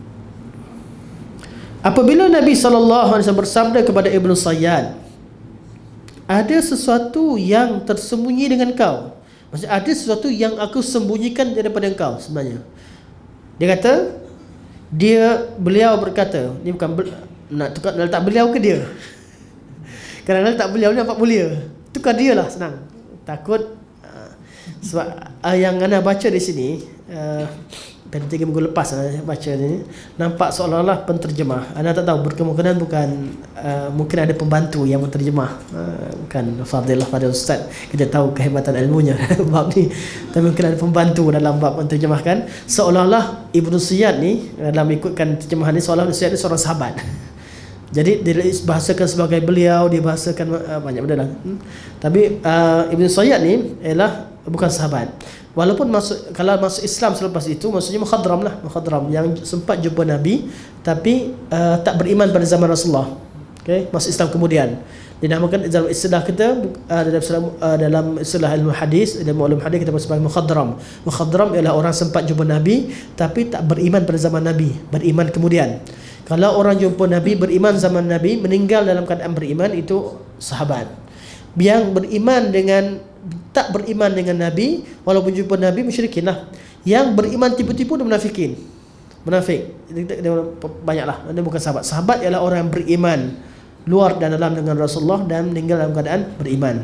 apabila Nabi sallallahu alaihi wasallam bersabda kepada Ibnu Sayyad, ada sesuatu yang tersembunyi dengan kau. Maksudnya ada sesuatu yang aku sembunyikan daripada engkau sebenarnya. Dia kata, dia beliau berkata, ni bukan ber, nak tukar nak letak beliau ke dia. Kerana letak beliau ni nampak mulia. Tukar dia lah, senang. Takut uh, sebab uh, yang anda baca di sini, uh, pada tiga minggu lepas saya baca ni, nampak seolah-olah penterjemah. Anda tak tahu, berkemungkinan bukan, uh, mungkin ada pembantu yang menterjemah, uh, bukan fadilah pada ustaz. Kita tahu kehebatan ilmunya bab ni, tapi mungkin ada pembantu dalam bab menterjemahkan. Seolah-olah Ibnu Sayyad ni, dalam ikutkan terjemahan ni, seolah-olah Ibnu Sayyad ni seorang sahabat. Jadi dia bahasakan sebagai beliau, dia bahasakan uh, banyak benda lah. Hmm. Tapi uh, Ibnu Sayyad ni ialah bukan sahabat. Walaupun masuk, kalau masuk Islam selepas itu, maksudnya mukhadram lah, mukhadram yang sempat jumpa Nabi tapi uh, tak beriman pada zaman Rasulullah. Okay, masuk Islam kemudian. Dinamakan dalam istilah kita, uh, dalam istilah, uh, dalam istilah ilmu hadis, ilmu ulum hadis, kita sebut mukhadram. Mukhadram ialah orang sempat jumpa Nabi tapi tak beriman pada zaman Nabi, beriman kemudian. Kalau orang jumpa Nabi, beriman zaman Nabi, meninggal dalam keadaan beriman, itu sahabat. Yang beriman dengan tak beriman dengan Nabi, walaupun jumpa Nabi, musyrikin lah. Yang beriman tipu-tipu, dia munafikin, munafik. Banyaklah, dia bukan sahabat. Sahabat ialah orang yang beriman luar dan dalam dengan Rasulullah dan meninggal dalam keadaan beriman.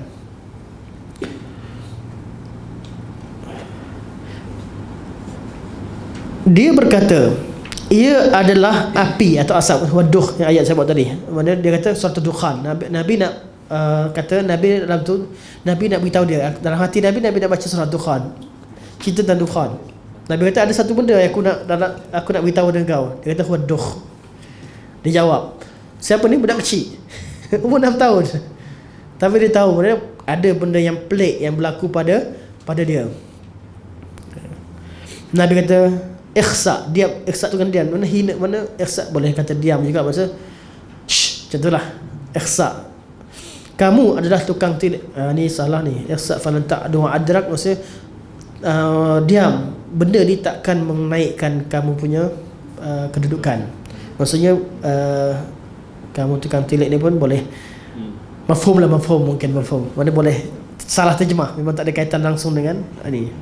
Dia berkata, ia adalah api atau asap, waduh, yang ayat saya buat tadi. Mana dia kata suatu dukhan. Nabi, Nabi nak uh, kata Nabi dalam tu, Nabi nak beritahu dia dalam hati Nabi, Nabi nak baca surah dukhan, cerita tentang dukhan. Nabi kata ada satu benda yang aku nak aku nak beritahu dengan kau. Dia kata waduh. Dia jawab, siapa ni? Budak kecil umur enam tahun, tapi dia tahu ada benda yang pelik yang berlaku pada pada dia. Nabi kata, ikhsa, diam. Ikhsa tu kan diam. Mana hina, mana ikhsa boleh kata diam juga. Maksudnya shh, macam itulah ikhsa. Kamu adalah tukang tilik. Uh, ni salah ni. Ikhsa falan ta'du adrak, maksudnya uh, diam. Benda ni takkan menaikkan kamu punya uh, kedudukan. Maksudnya uh, kamu tukang tilik ni pun boleh hmm. mafhum lah, mafhum mungkin mafhum. Mana boleh salah terjemah, memang tak ada kaitan langsung dengan uh, ni.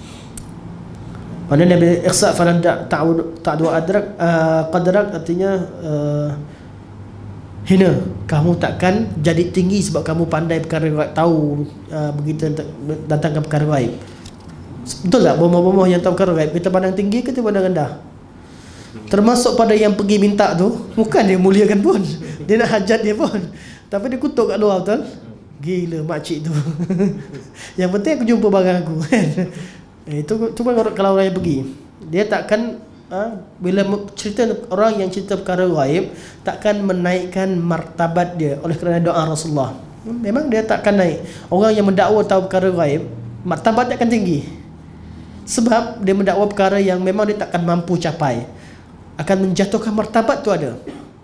Mana Nabi ikhsa falan ta'du ta'du adrak, uh, qadrak artinya uh, hina, kamu takkan jadi tinggi sebab kamu pandai perkara gaib, tahu uh, begitu datangkan perkara gaib. Betul tak? Bomoh-bomoh yang tahu perkara gaib kita pandang tinggi ke kita pandang rendah? Termasuk pada yang pergi minta tu, bukan dia muliakan pun, dia nak hajat dia pun, tapi dia kutuk kat luar, betul? Gila makcik tu. Yang penting aku jumpa barang aku kan. Itu cuma kalau orang yang pergi, dia takkan ha, bila cerita orang yang cerita perkara gaib takkan menaikkan martabat dia oleh kerana doa Rasulullah. Memang dia takkan naik. Orang yang mendakwa tahu perkara gaib, martabat dia akan tinggi. Sebab dia mendakwa perkara yang memang dia takkan mampu capai, akan menjatuhkan martabat tu ada.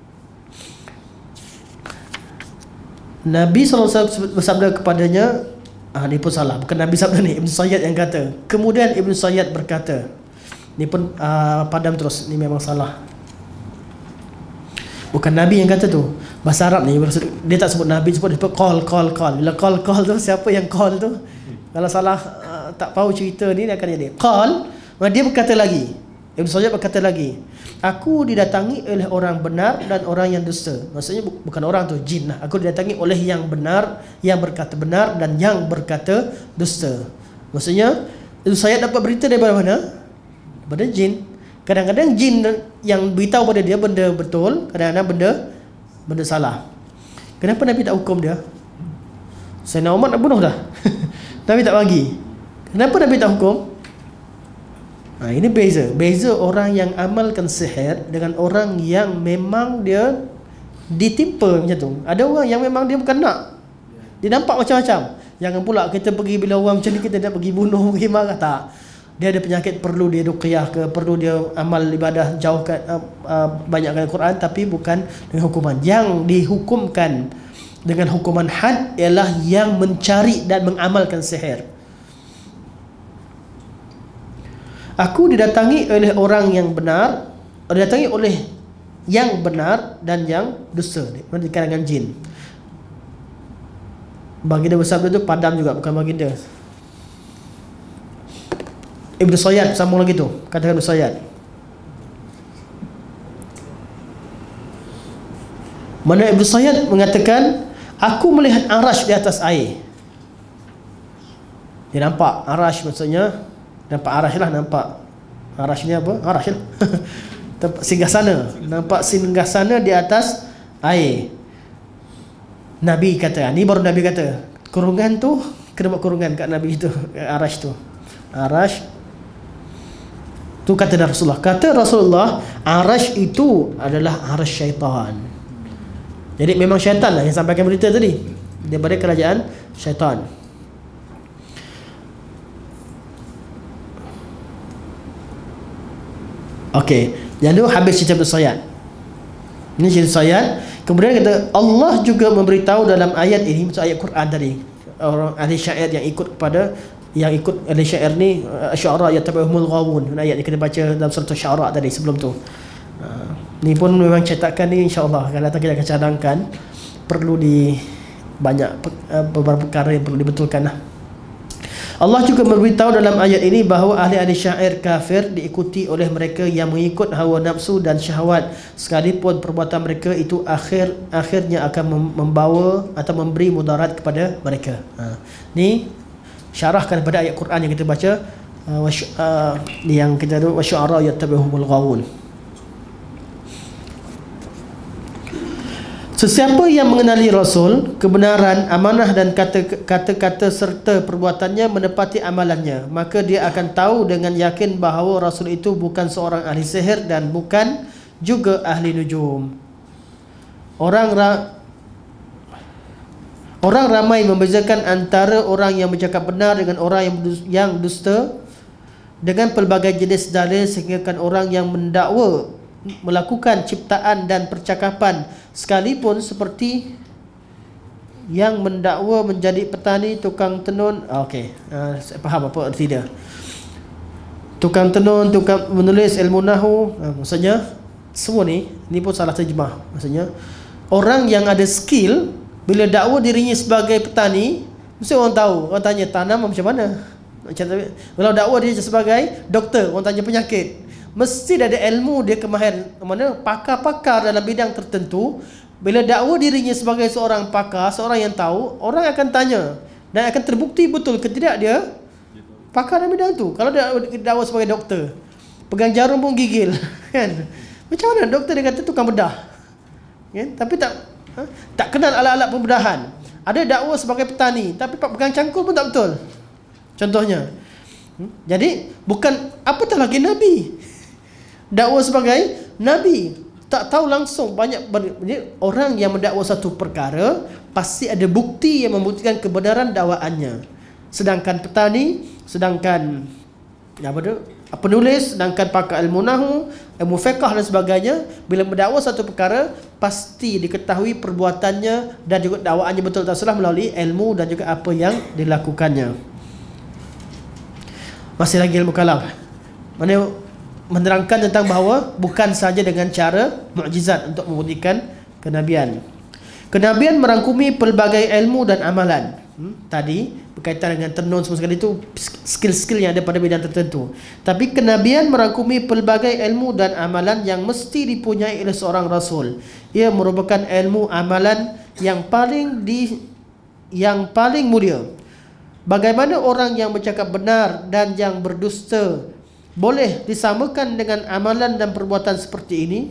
Nabi sallallahu alaihi wasallam bersabda kepadanya, ah ni pun salah, bukan Nabi sabda ni, Ibn Sayyad yang kata. Kemudian Ibn Sayyad berkata, ni pun uh, padam terus, ni memang salah. Bukan Nabi yang kata tu. Bahasa Arab ni dia tak sebut Nabi, sebut dia sebut call call call. Bila call call tu, siapa yang call tu? Kalau salah uh, tak tahu cerita ni dia akan jadi call. Dia berkata lagi, Ibn Sayyad berkata lagi, aku didatangi oleh orang benar dan orang yang dusta. Maksudnya bu- bukan orang tu, jin lah. Aku didatangi oleh yang benar, yang berkata benar dan yang berkata dusta. Maksudnya Ibn Sayyad dapat berita daripada mana? Daripada jin. Kadang-kadang jin yang beritahu pada dia benda betul, kadang-kadang benda benda salah. Kenapa Nabi tak hukum dia? Sayyidina Umar nak bunuh dah. Nabi tak bagi. Kenapa Nabi tak hukum? Ha, ini beza. Beza orang yang amalkan sihir dengan orang yang memang dia ditimpa macam tu. Ada orang yang memang dia bukan nak, dia nampak macam-macam. Jangan pula kita pergi bila orang macam ni kita nak pergi bunuh, pergi marah. Tak. Dia ada penyakit, perlu dia ruqyah ke, perlu dia amal ibadah, jauhkan uh, uh, banyakkan Al-Quran, tapi bukan dengan hukuman. Yang dihukumkan dengan hukuman had ialah yang mencari dan mengamalkan sihir. Aku didatangi oleh orang yang benar, didatangi oleh yang benar dan yang dusta, di kalangan jin. Baginda bersabda tu padam juga, bukan baginda. Ibn Sayyad sambung lagi tu, katakan Ibn Sayyad, mana Ibn Sayyad mengatakan, aku melihat arash di atas air. Dia nampak arash, maksudnya nampak arash lah, nampak arash ni apa? Arash lah. Singgah sana, nampak singgah sana di atas air. Nabi kata, ni baru Nabi kata, kurungan tu, kena buat kurungan kat Nabi itu, arash tu. Arash tu kata Rasulullah. Kata Rasulullah, arash itu adalah arash syaitan. Jadi memang syaitan lah yang sampaikan berita tadi, daripada kerajaan syaitan. Okey, yang tu habis cerita Ibn Sayyad. Ini cerita Sayyad. Kemudian kata Allah juga memberitahu dalam ayat ini, maksud ayat Quran tadi, orang ahli syair yang ikut kepada, yang ikut ahli syair ni, asy'ara yatabahumul ghawun. Ayat yang kita baca dalam surah Syu'ara tadi sebelum tu. Uh, ni pun memang cetakan ni insya-Allah akan datang, kita akan cadangkan. Perlu di banyak uh, beberapa perkara yang perlu dibetulkan lah. Allah juga memberitahu dalam ayat ini bahawa ahli-ahli syair kafir diikuti oleh mereka yang mengikut hawa nafsu dan syahwat, sekalipun perbuatan mereka itu akhir akhirnya akan membawa atau memberi mudarat kepada mereka. Ha. Ni syarahkan pada ayat Quran yang kita baca, uh, uh, yang kita tahu wasyu'ara yattabi'uhumul ghawun. Sesiapa yang mengenali Rasul, kebenaran, amanah dan kata-kata serta perbuatannya menepati amalannya, maka dia akan tahu dengan yakin bahawa Rasul itu bukan seorang ahli sihir dan bukan juga ahli nujum. Orang ra Orang ramai membezakan antara orang yang bercakap benar dengan orang yang yang dusta dengan pelbagai jenis dalil sehingga orang yang mendakwa melakukan ciptaan dan percakapan sekalipun, seperti yang mendakwa menjadi petani, tukang tenun. ah, Okey, uh, saya faham apa arti dia. Tukang tenun, tukang menulis ilmu nahu, uh, maksudnya semua ni, ni pun salah terjemah. Maksudnya orang yang ada skill, bila dakwa dirinya sebagai petani, mesti orang tahu, orang tanya tanam macam mana. Macam kalau dakwa dia sebagai doktor, orang tanya penyakit, mesti ada ilmu dia, kemahiran mana, pakar-pakar dalam bidang tertentu. Bila dakwa dirinya sebagai seorang pakar, seorang yang tahu, orang akan tanya dan akan terbukti betul ke tidak dia pakar dalam bidang tu. Kalau dia dakwa sebagai doktor, pegang jarum pun gigil kan, macam mana doktor dia kata tukang bedah kan? Tapi tak ha? tak kenal alat-alat pembedahan. Ada dakwa sebagai petani, tapi pegang cangkul pun tak betul, contohnya. hmm? Jadi bukan apatah lagi Nabi, dakwa sebagai Nabi tak tahu langsung banyak. Orang yang mendakwa satu perkara pasti ada bukti yang membuktikan kebenaran dakwaannya. Sedangkan petani, sedangkan apa tu, penulis, sedangkan pakar ilmu nahu, ilmu fiqh dan sebagainya, bila mendakwa satu perkara pasti diketahui perbuatannya dan juga dakwaannya betul tak salah melalui ilmu dan juga apa yang dilakukannya. Masih lagi ilmu kalam, mana menerangkan tentang bahawa bukan saja dengan cara mukjizat untuk membuktikan kenabian. Kenabian merangkumi pelbagai ilmu dan amalan. hmm? Tadi berkaitan dengan tenun semua sekali itu skill-skill yang ada pada bidang tertentu. Tapi kenabian merangkumi pelbagai ilmu dan amalan yang mesti dipunyai oleh seorang rasul. Ia merupakan ilmu amalan yang paling di yang paling mulia. Bagaimana orang yang bercakap benar dan yang berdusta boleh disamakan dengan amalan dan perbuatan seperti ini?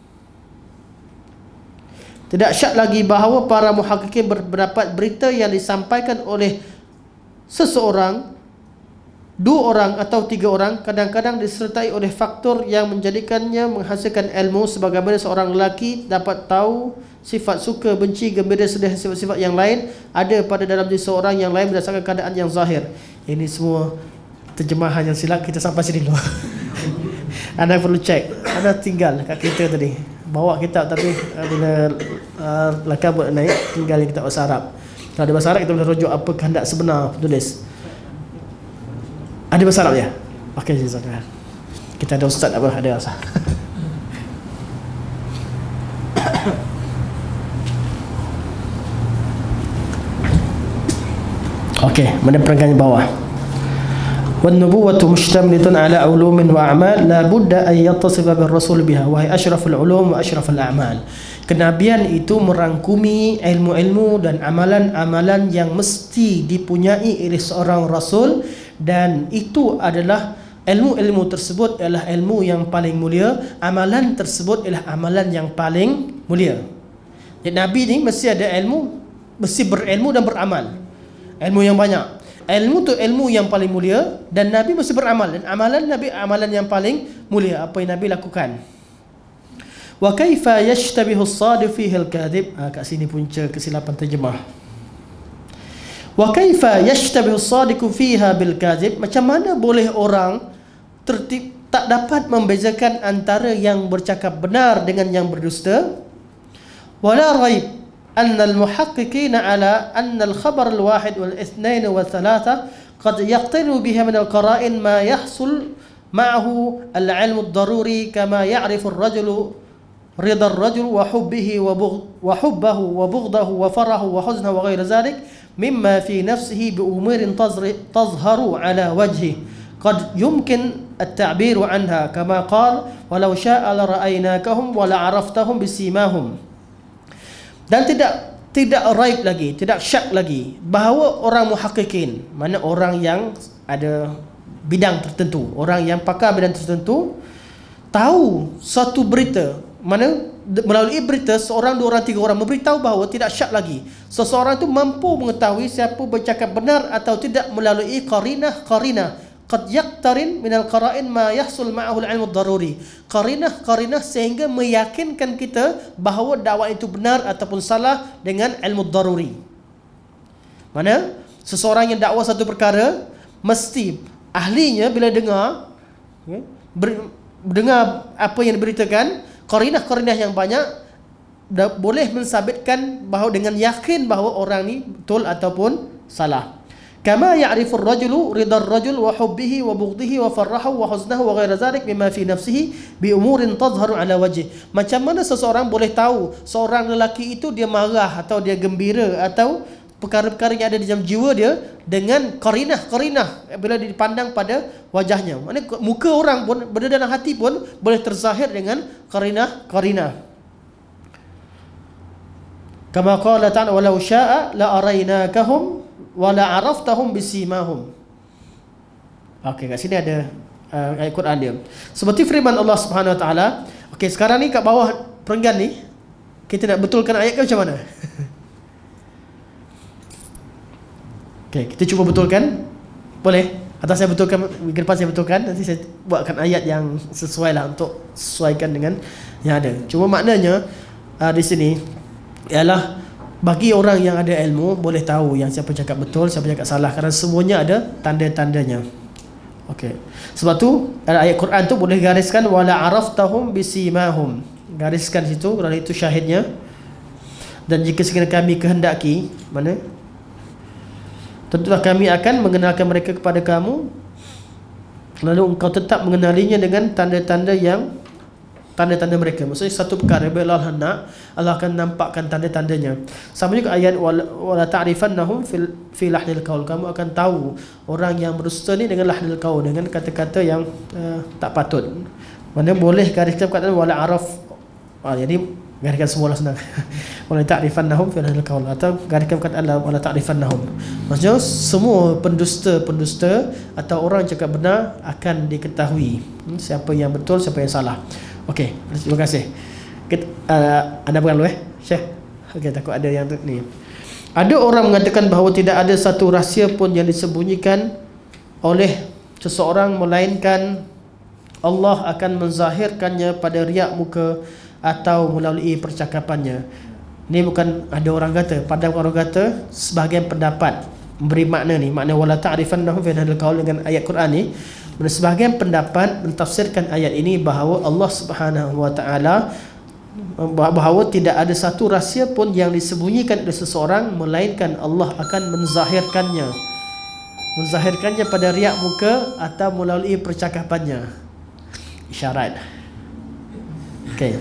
Tidak syak lagi bahawa para muhakkikin berpendapat berita yang disampaikan oleh seseorang, dua orang atau tiga orang kadang-kadang disertai oleh faktor yang menjadikannya menghasilkan ilmu, sebagaimana seorang lelaki dapat tahu sifat suka, benci, gembira, sedih, sifat-sifat yang lain ada pada dalam diri seorang yang lain berdasarkan keadaan yang zahir. Ini semua terjemahan yang silap, kita sampai sini dulu. Anda perlu cek, anda tinggal kat kereta tadi, bawa kitab, tapi bila uh, lakab naik, tinggal yang kitab bahasa Arab. Kalau ada bahasa Arab, kita boleh rujuk apa kehendak sebenar penulis. Ada bahasa Arab ya? Okey, jazakallah. Kita ada ustaz apa, ada asal. Okey, mana perenggannya bawah. والنبوة مشتملة على علوم وأعمال لا بد أن يتصف بالرسول بها وهي أشرف العلوم وأشرف الأعمال. Kenabian itu merangkumi ilmu-ilmu dan amalan-amalan yang mesti dipunyai oleh seorang rasul, dan itu adalah ilmu-ilmu tersebut adalah ilmu yang paling mulia, amalan tersebut adalah amalan yang paling mulia. Jadi Nabi ni mesti ada ilmu, mesti berilmu dan beramal. Ilmu yang banyak. Ilmu tu ilmu yang paling mulia, dan Nabi mesti beramal, dan amalan Nabi amalan yang paling mulia, apa yang Nabi lakukan. Wa kaifa yashtabihu as-sadiq fihi al-kadhib. Ah, kat sini punca kesilapan terjemah. Wa kaifa yashtabihu as-sadiq fiha bil-kadhib. Macam mana boleh orang tertib, tak dapat membezakan antara yang bercakap benar dengan yang berdusta? Wala raib أن المحققين على أن الخبر الواحد والاثنين والثلاثة قد يقترن بها من القرائن ما يحصل معه العلم الضروري، كما يعرف الرجل رضا الرجل وحبه وحبه وبغضه وفرحه وحزنه وغير ذلك مما في نفسه بأمور تظهر على وجهه قد يمكن التعبير عنها، كما قال ولو شاء لرأيناكهم ولعرفتهم بسيماهم. Dan tidak tidak raib lagi, tidak syak lagi bahawa orang muhakkikin, mana orang yang ada bidang tertentu, orang yang pakar bidang tertentu, tahu satu berita, mana melalui berita seorang, dua orang, tiga orang memberitahu bahawa tidak syak lagi seseorang itu mampu mengetahui siapa bercakap benar atau tidak melalui qarinah-qarinah. Qad yaqtarin minal qara'in ma yahsul ma'ahu al-'ilmu ad-daruri. Qarinah-qarinah sehingga meyakinkan kita bahawa dakwah itu benar ataupun salah dengan ilmu daruri. Mana seseorang yang dakwah satu perkara mesti ahlinya bila dengar, okay, ber, dengar apa yang diberitakan, qarinah-qarinah yang banyak, dah boleh mensabitkan bahawa dengan yakin bahawa orang ni betul ataupun salah. Kama ya'rifu ar-rajulu ridha ar-rajul wa hubbihi wa bughdhihi wa farrahu wa huznahu wa ghaira dhalik mimma fi nafsihi bi umurin tadhharu ala wajhi. Macam mana seseorang boleh tahu seorang lelaki itu dia marah atau dia gembira atau perkara-perkara yang ada di dalam jiwa dia dengan qarinah-qarinah bila dipandang pada wajahnya. Maknanya muka orang pun, benda dalam hati pun boleh terzahir dengan qarinah-qarinah. Kama qala ta'ala walau syaa la arainakahum wa la araftahum bisimahum. Okey, kat sini ada uh, ayat Quran dia. Seperti firman Allah Subhanahu wa taala. Okey, sekarang ni kat bawah perenggan ni kita nak betulkan ayat ke macam mana? Okey, kita cuba betulkan. Boleh? Atau saya betulkan, minggu depan saya betulkan, nanti saya buatkan ayat yang sesuai lah untuk sesuaikan dengan yang ada. Cuma maknanya uh, di sini ialah bagi orang yang ada ilmu boleh tahu yang siapa cakap betul, siapa cakap salah, kerana semuanya ada tanda-tandanya. Okey. Sebab tu ayat Quran tu boleh gariskan wala araftahum bisimahum. Gariskan situ kerana itu syahidnya. Dan jika sekiranya kami kehendaki, mana? Tentulah kami akan mengenalkan mereka kepada kamu, lalu engkau tetap mengenalinya dengan tanda-tanda yang tanda-tanda mereka. Maksudnya satu perkara bila Allah nak, Allah akan nampakkan tanda-tandanya. Sama juga ayat wala ta'rifannahum fil fi lahnil qaul. Kamu akan tahu orang yang berdusta ni dengan lahnil qaul, dengan kata-kata yang uh, tak patut. Mana boleh gariskan perkataan wala araf. Ah, jadi gariskan semua lah senang. Wala ta'rifannahum fi lahnil qaul, atau gariskan perkataan wala ta'rifannahum. Maksudnya semua pendusta-pendusta atau orang yang cakap benar akan diketahui hmm, siapa yang betul, siapa yang salah. Okey, terima kasih. Kita, uh, anda berlalu eh, Syekh. Okey, takut ada yang tu, ni. Ada orang mengatakan bahawa tidak ada satu rahsia pun yang disembunyikan oleh seseorang melainkan Allah akan menzahirkannya pada riak muka atau melalui percakapannya. Ni bukan ada orang kata, pada orang kata sebahagian pendapat memberi makna ni, makna wala ta'rifannahum fi hadhil qaul dengan ayat Quran ni. Sebahagian pendapat mentafsirkan ayat ini bahawa Allah Subhanahu wa taala bahawa tidak ada satu rahsia pun yang disembunyikan oleh seseorang melainkan Allah akan menzahirkannya. Menzahirkannya pada riak muka atau melalui percakapannya. Isyarat. Okey.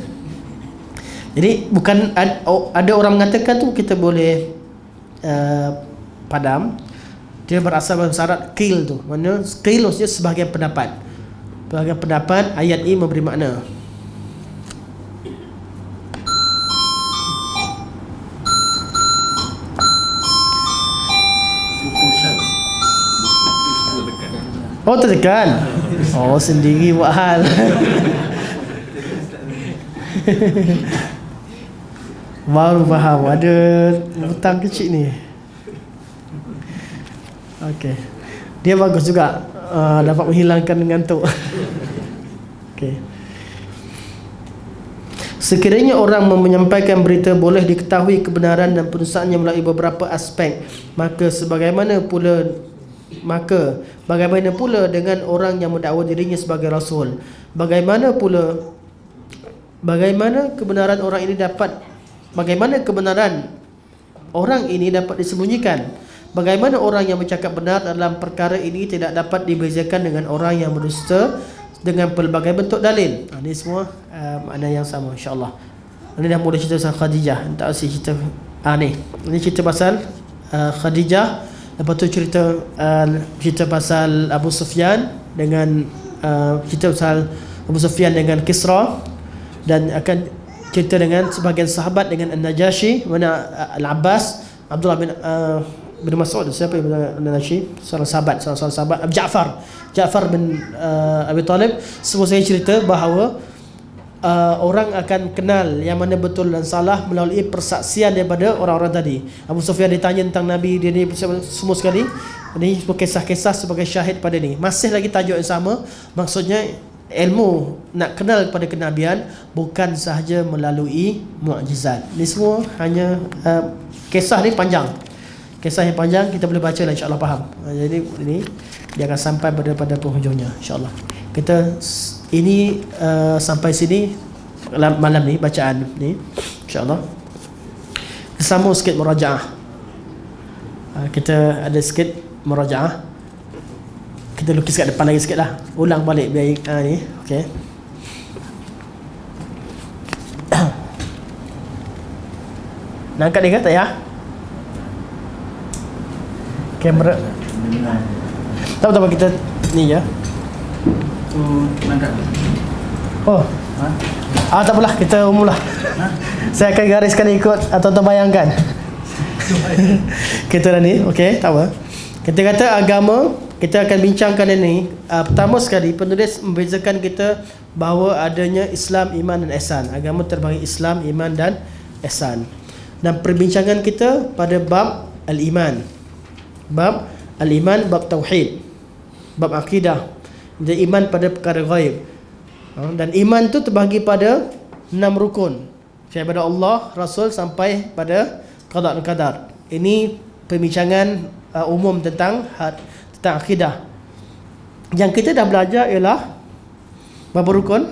Jadi bukan ada orang mengatakan tu kita boleh uh, padam. Dia berasal dari syarat qil tu. Mana qil maksudnya sebahagian pendapat. Sebahagian pendapat ayat ini memberi makna. Oh, tertekan. Oh, sendiri buat hal. Baru faham ada butang kecil ni. Okey. Dia bagus juga, uh, dapat menghilangkan ngantuk. Okey. Sekiranya orang menyampaikan berita boleh diketahui kebenaran dan perusahaannya melalui beberapa aspek, maka sebagaimana pula maka bagaimana pula dengan orang yang mendakwa dirinya sebagai rasul? Bagaimana pula bagaimana kebenaran orang ini dapat bagaimana kebenaran orang ini dapat disembunyikan? Bagaimana orang yang bercakap benar dalam perkara ini tidak dapat dibezakan dengan orang yang berdusta dengan pelbagai bentuk dalil. Ha, ini semua uh, makna yang sama, insya-Allah. Ini dah mula cerita pasal Khadijah. Tak usah cerita ah ni. Ini cerita pasal uh, Khadijah, lepas tu cerita uh, cerita pasal Abu Sufyan dengan uh, cerita pasal Abu Sufyan dengan Kisra, dan akan cerita dengan sebahagian sahabat dengan An-Najashi, mana uh, Al-Abbas, Abdullah bin uh, bin Mas'ud, siapa yang An-Najashi, seorang sahabat, seorang sahabat Abu Ja'far, Ja'far bin uh, Abi Talib. Semua saya cerita bahawa uh, orang akan kenal yang mana betul dan salah melalui persaksian daripada orang-orang tadi. Abu Sufyan ditanya tentang Nabi, dia ni semua sekali. Ini kisah-kisah sebagai syahid pada ni. Masih lagi tajuk yang sama, maksudnya ilmu nak kenal kepada kenabian bukan sahaja melalui mukjizat. Ini semua hanya uh, kisah ni panjang. kisah yang panjang kita boleh baca lah, insya-Allah faham. Jadi ini dia akan sampai pada pada penghujungnya, insya-Allah. Kita ini uh, sampai sini malam ni bacaan ni, insya-Allah. Kita sambung sikit murajaah. Uh, kita ada sikit murajaah. Kita lukis kat depan lagi sikit lah, ulang balik biar uh, ni, okey. Nak angkat dia ke tak ya? Kamera. Tak apa-apa, kita ni je. Tu angkat. Oh. Ha? Ah tak apalah, kita umum lah. Ha? Saya akan gariskan ikut atau tuan bayangkan. Kita dah ni, okey, tak apa. Kita kata agama, kita akan bincangkan ini. Uh, pertama sekali penulis membezakan kita bahawa adanya Islam, iman dan ihsan. Agama terbagi Islam, iman dan ihsan. Dan perbincangan kita pada bab al-iman. Bab al-iman, bab tauhid, bab akidah, dan iman pada perkara ghaib. Dan iman tu terbahagi pada enam rukun, daripada Allah, Rasul sampai pada qada dan qadar. Ini perbincangan uh, umum tentang tentang akidah. Yang kita dah belajar ialah berapa rukun?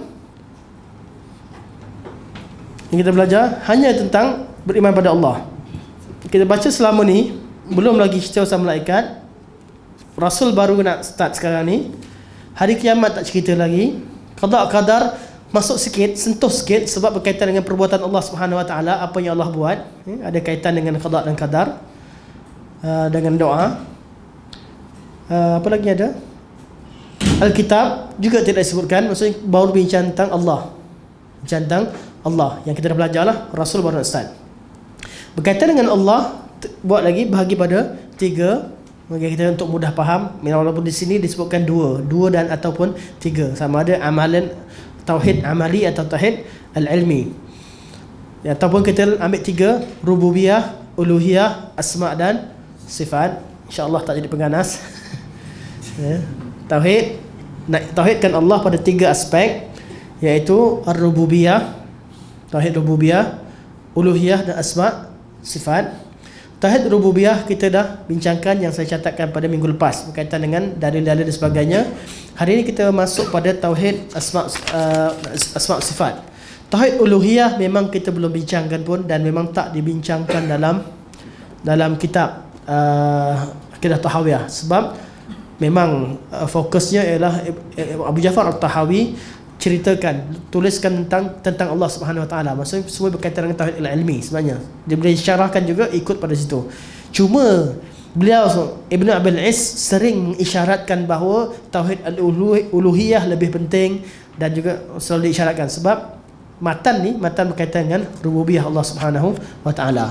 Yang kita belajar hanya tentang beriman pada Allah. Kita baca selama ni, belum lagi cerita pasal malaikat. Rasul baru nak start sekarang ni. Hari kiamat tak cerita lagi. Qada qadar masuk sikit, sentuh sikit sebab berkaitan dengan perbuatan Allah Subhanahu Wa Taala, apa yang Allah buat. Eh, ada kaitan dengan qada dan qadar, uh, dengan doa. Uh, apa lagi ada? Alkitab juga tidak disebutkan, maksudnya baru bincang tentang Allah. Bincang tentang Allah yang kita dah belajar lah. Rasul baru nak start. Berkaitan dengan Allah, buat lagi bahagi pada tiga, bagi kita untuk mudah faham. Walaupun di sini disebutkan dua, dua dan ataupun tiga, sama ada amalan tauhid amali atau tauhid al-ilmi. Ya, ataupun kita ambil tiga, rububiyah, uluhiyah, asma dan sifat. InsyaAllah tak jadi penganas. Ya. Tauhid, nak tauhidkan Allah pada tiga aspek, iaitu ar-rububiyah, tauhid rububiyah, uluhiyah dan asma sifat. Tauhid rububiyah kita dah bincangkan, yang saya catatkan pada minggu lepas berkaitan dengan dalil-dalil dan sebagainya. Hari ini kita masuk pada tauhid asma uh, asma sifat. Tauhid uluhiyah memang kita belum bincangkan pun, dan memang tak dibincangkan dalam dalam kitab uh, Aqidah Tahawiyah, sebab memang uh, fokusnya ialah Abu Ja'far Al-Tahawi ceritakan, tuliskan tentang tentang Allah Subhanahu Wa Taala. Maksudnya semua berkaitan dengan tauhid ilmi sebenarnya. Dia boleh syarahkan juga ikut pada situ. Cuma beliau Ibn Abil Is sering mengisyaratkan bahawa tauhid al-uluhiyah lebih penting, dan juga selalu diisyaratkan sebab matan ni matan berkaitan dengan rububiyah Allah Subhanahu Wa Taala.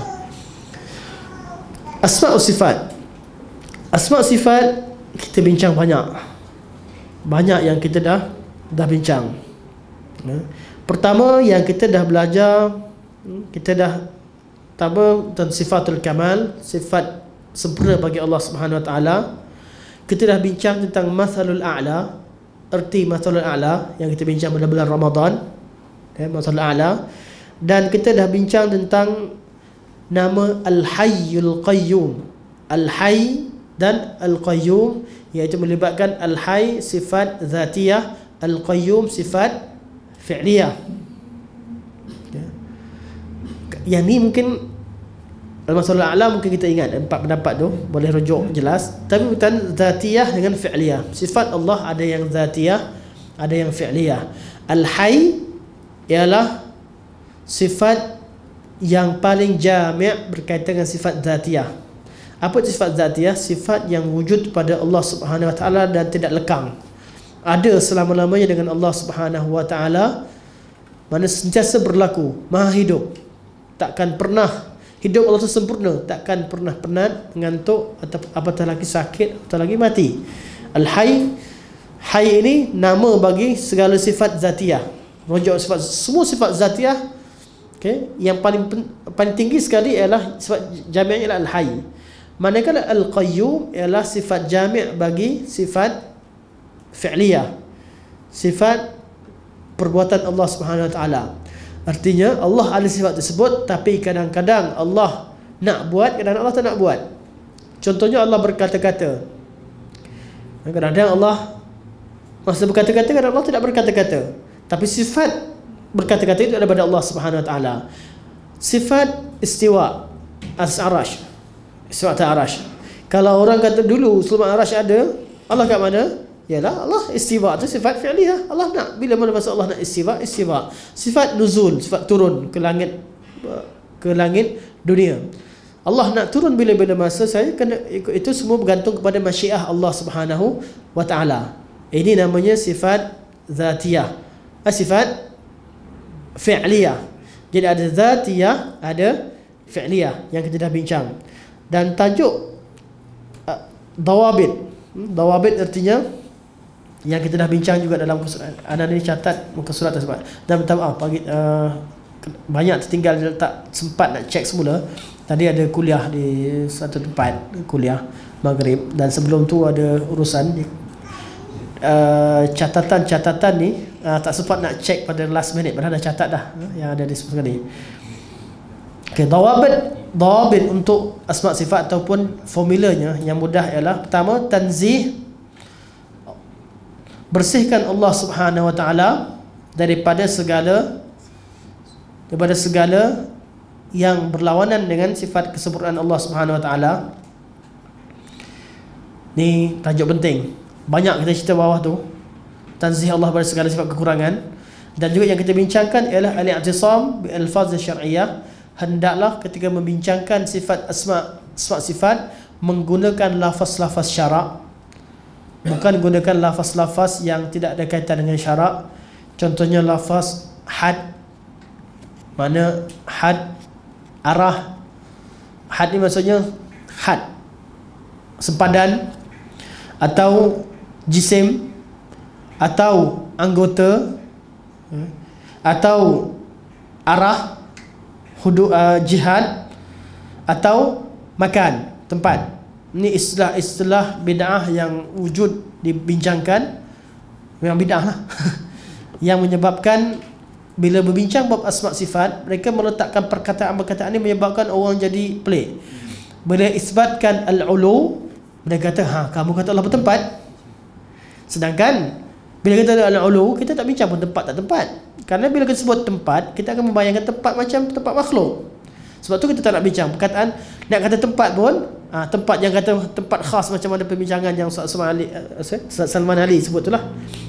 Asma' sifat. Asma' sifat kita bincang banyak. Banyak yang kita dah dah bincang. Pertama yang kita dah belajar, kita dah pertama tentang sifatul kamal, sifat sempurna bagi Allah Subhanahu Wa Taala. Kita dah bincang tentang mathalul a'la, erti mathalul a'la yang kita bincang pada bulan Ramadan, okay, mathalul a'la. Dan kita dah bincang tentang nama Al-Hayyul Qayyum. Al-Hayy dan Al-Qayyum, iaitu melibatkan Al-Hayy sifat zatiyah, Al-Qayyum sifat fi'liyah. Yang ni mungkin Al-Masalul A'la mungkin kita ingat empat pendapat tu, boleh rujuk jelas. Tapi bukan zatiyah dengan fi'liyah. Sifat Allah ada yang zatiyah, ada yang fi'liyah. Al-Hayy ialah sifat yang paling jami' berkaitan dengan sifat zatiyah. Apa sifat zatiyah? Sifat yang wujud pada Allah Subhanahu Wa Taala dan tidak lekang, ada selama-lamanya dengan Allah Subhanahu Wa Taala, mana sentiasa berlaku, maha hidup, takkan pernah hidup Allah itu sempurna, takkan pernah penat, mengantuk, atau apatah lagi sakit, atau lagi mati. Al-Hayy, Hayy ini nama bagi segala sifat zatiyah. Rujuk sifat, semua sifat zatiyah, okay, yang paling paling tinggi sekali ialah sifat jami' ialah Al-Hayy. Manakala Al-Qayyum ialah sifat jami' bagi sifat fi'liyah, sifat perbuatan Allah Subhanahu Wa Taala. Artinya Allah ada sifat tersebut, tapi kadang-kadang Allah nak buat, kadang-kadang Allah tak nak buat. Contohnya Allah berkata-kata. Kadang-kadang Allah masa berkata-kata, kadang Allah tidak berkata-kata. Tapi sifat berkata-kata itu ada pada Allah Subhanahu Wa Taala. Sifat istiwa as-arash, istiwa al-arash. Kalau orang kata dulu sebelum arash ada, Allah kat mana? Yalah Allah istiwa itu sifat fi'liyah. Allah nak, bila mana masa Allah nak istiwa, istiwa. Sifat nuzul, sifat turun ke langit, ke langit dunia. Allah nak turun bila-bila masa, saya kena, itu semua bergantung kepada masyiah Allah Subhanahu Wa Taala. Ini namanya sifat zatiyah, sifat fi'liyah. Jadi ada zatiyah, ada fi'liyah yang kita dah bincang. Dan tajuk uh, dawabit, hmm, dawabit artinya yang kita dah bincang juga dalam surat. Anda ni catat muka surat tersebut. Dan minta maaf pagi uh, banyak tertinggal, tak sempat nak cek semula. Tadi ada kuliah di satu tempat, kuliah Maghrib, dan sebelum tu ada urusan uh, catatan-catatan ni uh, tak sempat nak cek pada last minute, padahal dah catat dah uh, yang ada di sebelah ni. Okey, dawabit, dawabit untuk asma sifat ataupun formulanya yang mudah ialah pertama, tanzih, bersihkan Allah Subhanahu Wa Taala daripada segala daripada segala yang berlawanan dengan sifat kesempurnaan Allah Subhanahu Wa Taala. Ni tajuk penting. Banyak kita cerita bawah tu. Tanzih Allah daripada segala sifat kekurangan. Dan juga yang kita bincangkan ialah al-i'tisam bi al-faz syar'iyyah. Hendaklah ketika membincangkan sifat asma, asma sifat menggunakan lafaz-lafaz syarak, bukan gunakan lafaz-lafaz yang tidak ada kaitan dengan syarak. Contohnya lafaz had, mana had, arah. Had ni maksudnya had, sempadan, atau jisim, atau anggota, atau arah, hudud, uh, jihad, atau makan, tempat. Ini istilah-istilah bid'ah yang wujud dibincangkan. Memang bid'ah lah yang menyebabkan bila berbincang bab asma sifat, mereka meletakkan perkataan-perkataan ini menyebabkan orang jadi pelik. Bila isbatkan al-ulu, mereka kata, ha, kamu kata Allah bertempat. Sedangkan bila kita ada al-ulu, kita tak bincang pun tempat tak tempat. Kerana bila kita sebut tempat, kita akan membayangkan tempat macam tempat makhluk. Sebab tu kita tak nak bincang perkataan. Nak kata tempat pun, ha, tempat yang kata tempat khas, macam ada perbincangan yang Ustaz Salman Ali, Ustaz Salman Ali sebut tu lah.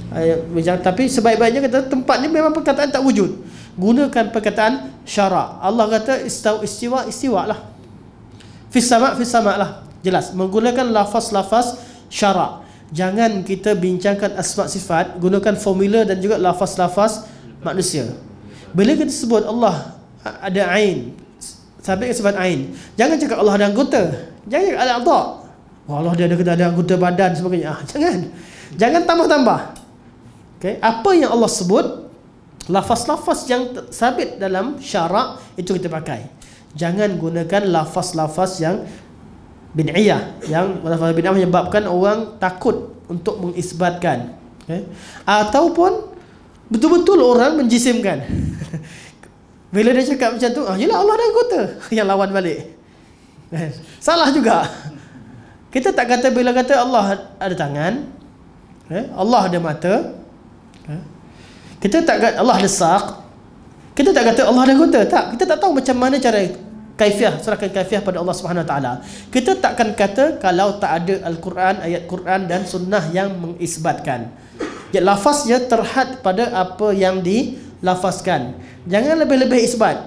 Tapi sebaik-baiknya kata tempat ni memang perkataan tak wujud. Gunakan perkataan syarak. Allah kata istaw, istiwa, istiwa lah. Fis sama', fis sama' lah. Jelas. Menggunakan lafaz-lafaz syarak. Jangan kita bincangkan asma sifat, gunakan formula dan juga lafaz-lafaz manusia. Bila kita sebut Allah ada ain, sampai ke sifat ain, jangan cakap Allah ada anggota. Jangan cakap ada adha. Oh, Allah dia ada, ada anggota badan sebagainya. Ah, jangan. Jangan tambah-tambah. Okay? Apa yang Allah sebut, lafaz-lafaz yang sabit dalam syarak, itu kita pakai. Jangan gunakan lafaz-lafaz yang bid'iyah, yang lafaz bid'ah menyebabkan orang takut untuk mengisbatkan. Okay? Ataupun betul-betul orang menjisimkan. Bila dia cakap macam tu, ah, yelah Allah ada anggota, yang lawan balik. Salah juga. Kita tak kata bila kata Allah ada tangan, eh, Allah ada mata, eh, kita tak kata Allah ada sak, kita tak kata Allah ada anggota. Tak, kita tak tahu macam mana cara kaifiah, serahkan kaifiah pada Allah Subhanahu Wa Taala. Kita takkan kata kalau tak ada Al-Quran, ayat Quran dan sunnah yang mengisbatkan. Ya, lafaznya terhad pada apa yang dilafazkan. Jangan lebih-lebih isbat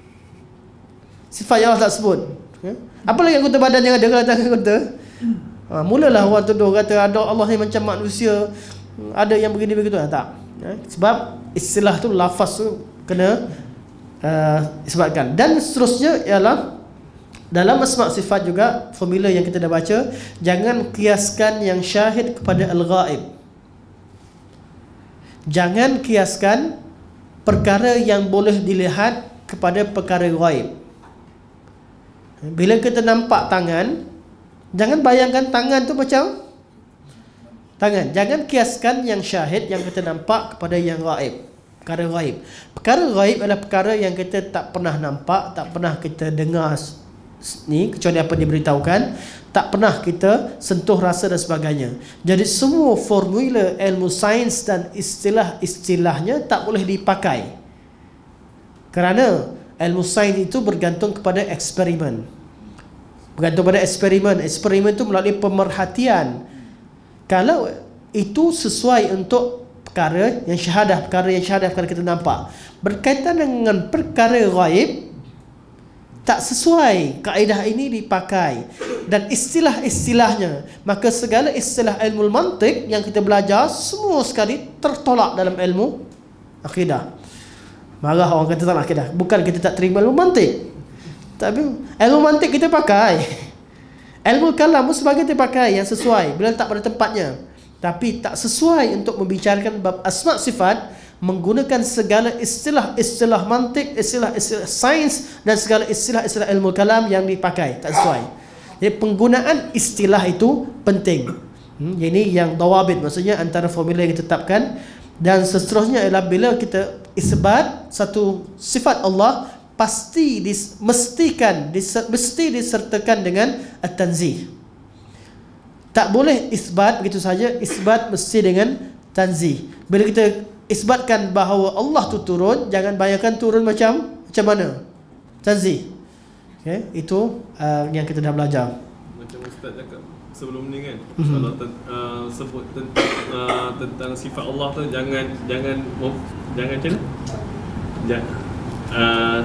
sifat yang Allah tak sebut. Okay? Apa lagi anggota badan yang ada, kalau tak anggota? Ha, mulalah orang tuduh kata ada Allah ni macam manusia, ada yang begini begitu. Tak. Okay? Sebab istilah tu, lafaz tu kena uh, isbatkan. Dan seterusnya ialah dalam asma sifat juga, formula yang kita dah baca, jangan kiaskan yang syahid kepada al-ghaib. Jangan kiaskan perkara yang boleh dilihat kepada perkara ghaib. Bila kita nampak tangan, jangan bayangkan tangan tu macam tangan. Jangan kiaskan yang syahid, yang kita nampak, kepada yang ghaib. Perkara ghaib. Perkara ghaib adalah perkara yang kita tak pernah nampak, tak pernah kita dengar ni kecuali apa diberitahukan, tak pernah kita sentuh rasa dan sebagainya. Jadi semua formula ilmu sains dan istilah-istilahnya tak boleh dipakai, kerana ilmu sains itu bergantung kepada eksperimen. Bergantung pada eksperimen. Eksperimen itu melalui pemerhatian. Kalau itu sesuai untuk perkara yang syahadah, perkara yang syahadah, perkara kita nampak, berkaitan dengan perkara ghaib, tak sesuai kaedah ini dipakai dan istilah-istilahnya, maka segala istilah ilmu mantik yang kita belajar semua sekali tertolak dalam ilmu akidah. Marah orang kata tak nak akidah, bukan kita tak terima ilmu mantik, tapi ilmu mantik kita pakai, ilmu kalam sebagai kita pakai yang sesuai bila tak pada tempatnya, tapi tak sesuai untuk membicarakan bab asma sifat menggunakan segala istilah-istilah mantik, istilah-istilah sains dan segala istilah-istilah ilmu kalam yang dipakai, tak sesuai. Jadi penggunaan istilah itu penting. Hmm, ini yang dawabit, maksudnya antara formula yang ditetapkan. Dan seterusnya ialah bila kita isbat satu sifat Allah, pasti dis, mestikan dis, mesti disertakan dengan at-tanzih. Tak boleh isbat begitu saja, isbat mesti dengan tanzih. Bila kita isbatkan bahawa Allah tu turun, jangan bayangkan turun macam macam mana, tanzih. Okay, itu uh, yang kita dah belajar. Macam Ustaz cakap sebelum ni kan, mm-hmm. kalau uh, sebut tentang uh, tentang sifat Allah tu, jangan jangan jangan macam mana? Jangan uh,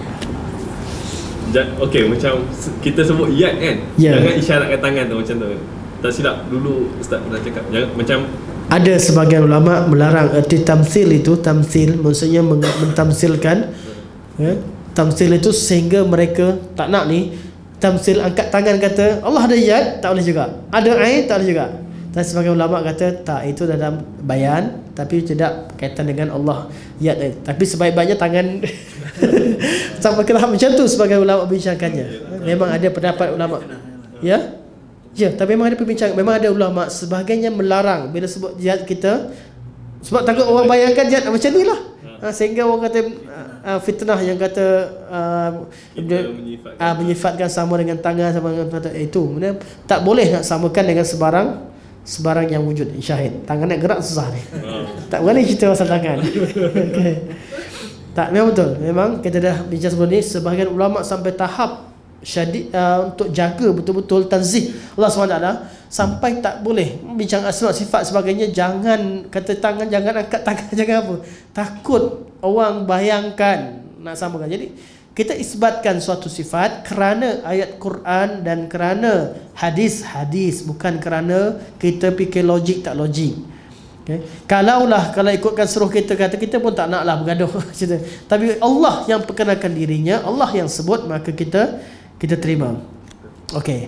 ja, okey, macam kita sebut yad kan, yeah. Jangan isyaratkan tangan tu macam tu. Tak silap dulu Ustaz pernah cakap, jangan macam ada sebagian ulama melarang erti tamsil itu, tamsil maksudnya mentamsilkan, ya, tamsil itu sehingga mereka tak nak ni. Tamsil angkat tangan kata Allah ada yad, tak boleh juga. Ada ain, tak boleh juga. Dan sebagian ulama kata tak, itu dalam bayan tapi tidak kaitan dengan Allah yad. Eh. Tapi sebaik-baiknya tangan sampai kena macam tu sebagai ulama bincangkannya. Memang ada pendapat ulama, ya. Ya, tapi memang ada perbincangan, memang ada ulama sebagainya melarang bila sebut jihad kita, sebab takut orang bayangkan jihad macam ni lah, ha, sehingga orang kata uh, fitnah yang kata uh, menyifatkan, uh, menyifatkan sama dengan tangan, sama dengan mata, itu mana tak boleh nak samakan dengan sebarang sebarang yang wujud syahid. Tangan nak gerak susah ni, tak boleh cerita pasal tangan. Okay. Tak, memang betul, memang kita dah bincang sebelum ni, sebahagian ulama sampai tahap syadid uh, untuk jaga betul-betul tanzih Allah subhanahu wa taala, sampai tak boleh bincang asma sifat sebagainya, jangan kata tangan, jangan angkat tangan, jangan apa, takut orang bayangkan nak samakan. Jadi kita isbatkan suatu sifat kerana ayat Quran dan kerana hadis-hadis, bukan kerana kita fikir logik tak logik. Okay. Kalaulah kalau ikutkan seruh kita, kata kita pun tak naklah bergaduh. Tapi Allah yang perkenalkan dirinya, Allah yang sebut, maka kita kita terima. Okey.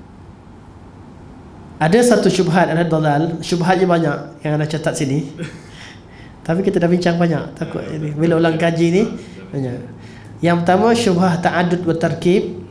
Ada satu syubhat, ada dalal, syubhatnya banyak yang anda catat sini. Tapi kita dah bincang banyak, takut ini bila ulang kaji ni banyak. Yang pertama syubhat ta'addud wa tarkib.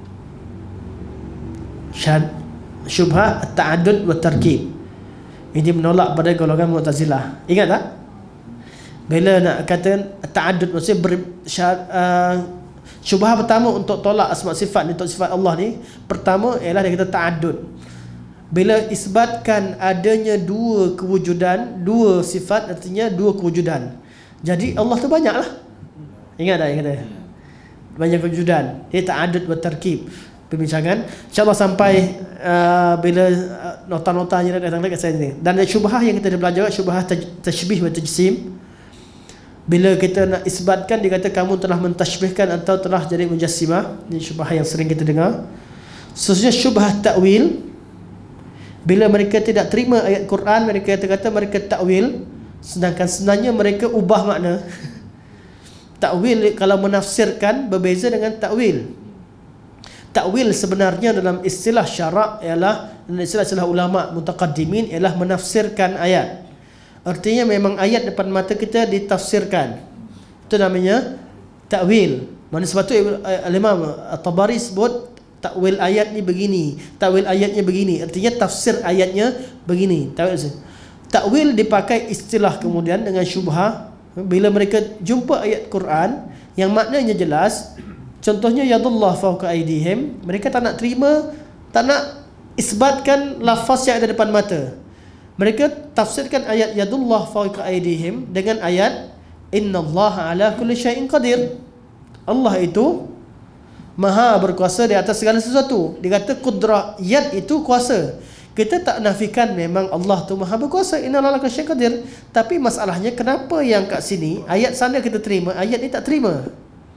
Syubhat ta'addud wa tarkib. Ini menolak pada golongan Mu'tazilah. Ingat tak? Bila nak kata ta'addud, maksudnya ber, syar, uh, syubhat pertama untuk tolak asma sifat ni, untuk sifat Allah ni, pertama ialah dia kata ta'addud. Bila isbatkan adanya dua kewujudan, dua sifat, artinya dua kewujudan. Jadi Allah tu banyak lah. Ingat tak yang kata? Banyak kewujudan. Dia ta'addud wa tarkib. Perbincangan InsyaAllah sampai uh, bila uh, nota-notanya datang dekat saya ni. Dan syubhah yang kita dah belajar, syubhah tashbih wa tajsim. Bila kita nak isbatkan, dia kata kamu telah mentashbihkan atau telah jadi mujassimah. Ini syubhah yang sering kita dengar. Seterusnya syubhah ta'wil. Bila mereka tidak terima ayat Quran, mereka kata mereka ta'wil, sedangkan sebenarnya mereka ubah makna. Ta'wil kalau menafsirkan berbeza dengan ta'wil. Ta'wil sebenarnya dalam istilah syarak ialah, dalam istilah-istilah ulama mutaqaddimin, ialah menafsirkan ayat. Artinya memang ayat depan mata kita ditafsirkan. Itu namanya ta'wil. Mana sebab tu Al-Imam At-Tabari sebut takwil ayat ni begini, takwil ayatnya begini, artinya tafsir ayatnya begini. Takwil dipakai istilah kemudian dengan syubhah bila mereka jumpa ayat Quran yang maknanya jelas, Contohnya yadullah fawqa aydihim, mereka tak nak terima, tak nak isbatkan lafaz yang ada depan mata. Mereka tafsirkan ayat yadullah fawqa aydihim dengan ayat innallaha ala kulli syai'in qadir. Allah itu maha berkuasa di atas segala sesuatu. Dia kata qudrah, yad itu kuasa. Kita tak nafikan memang Allah tu maha berkuasa, innallaha ala kulli syai'in qadir. Tapi masalahnya kenapa yang kat sini ayat sana kita terima, ayat ni tak terima?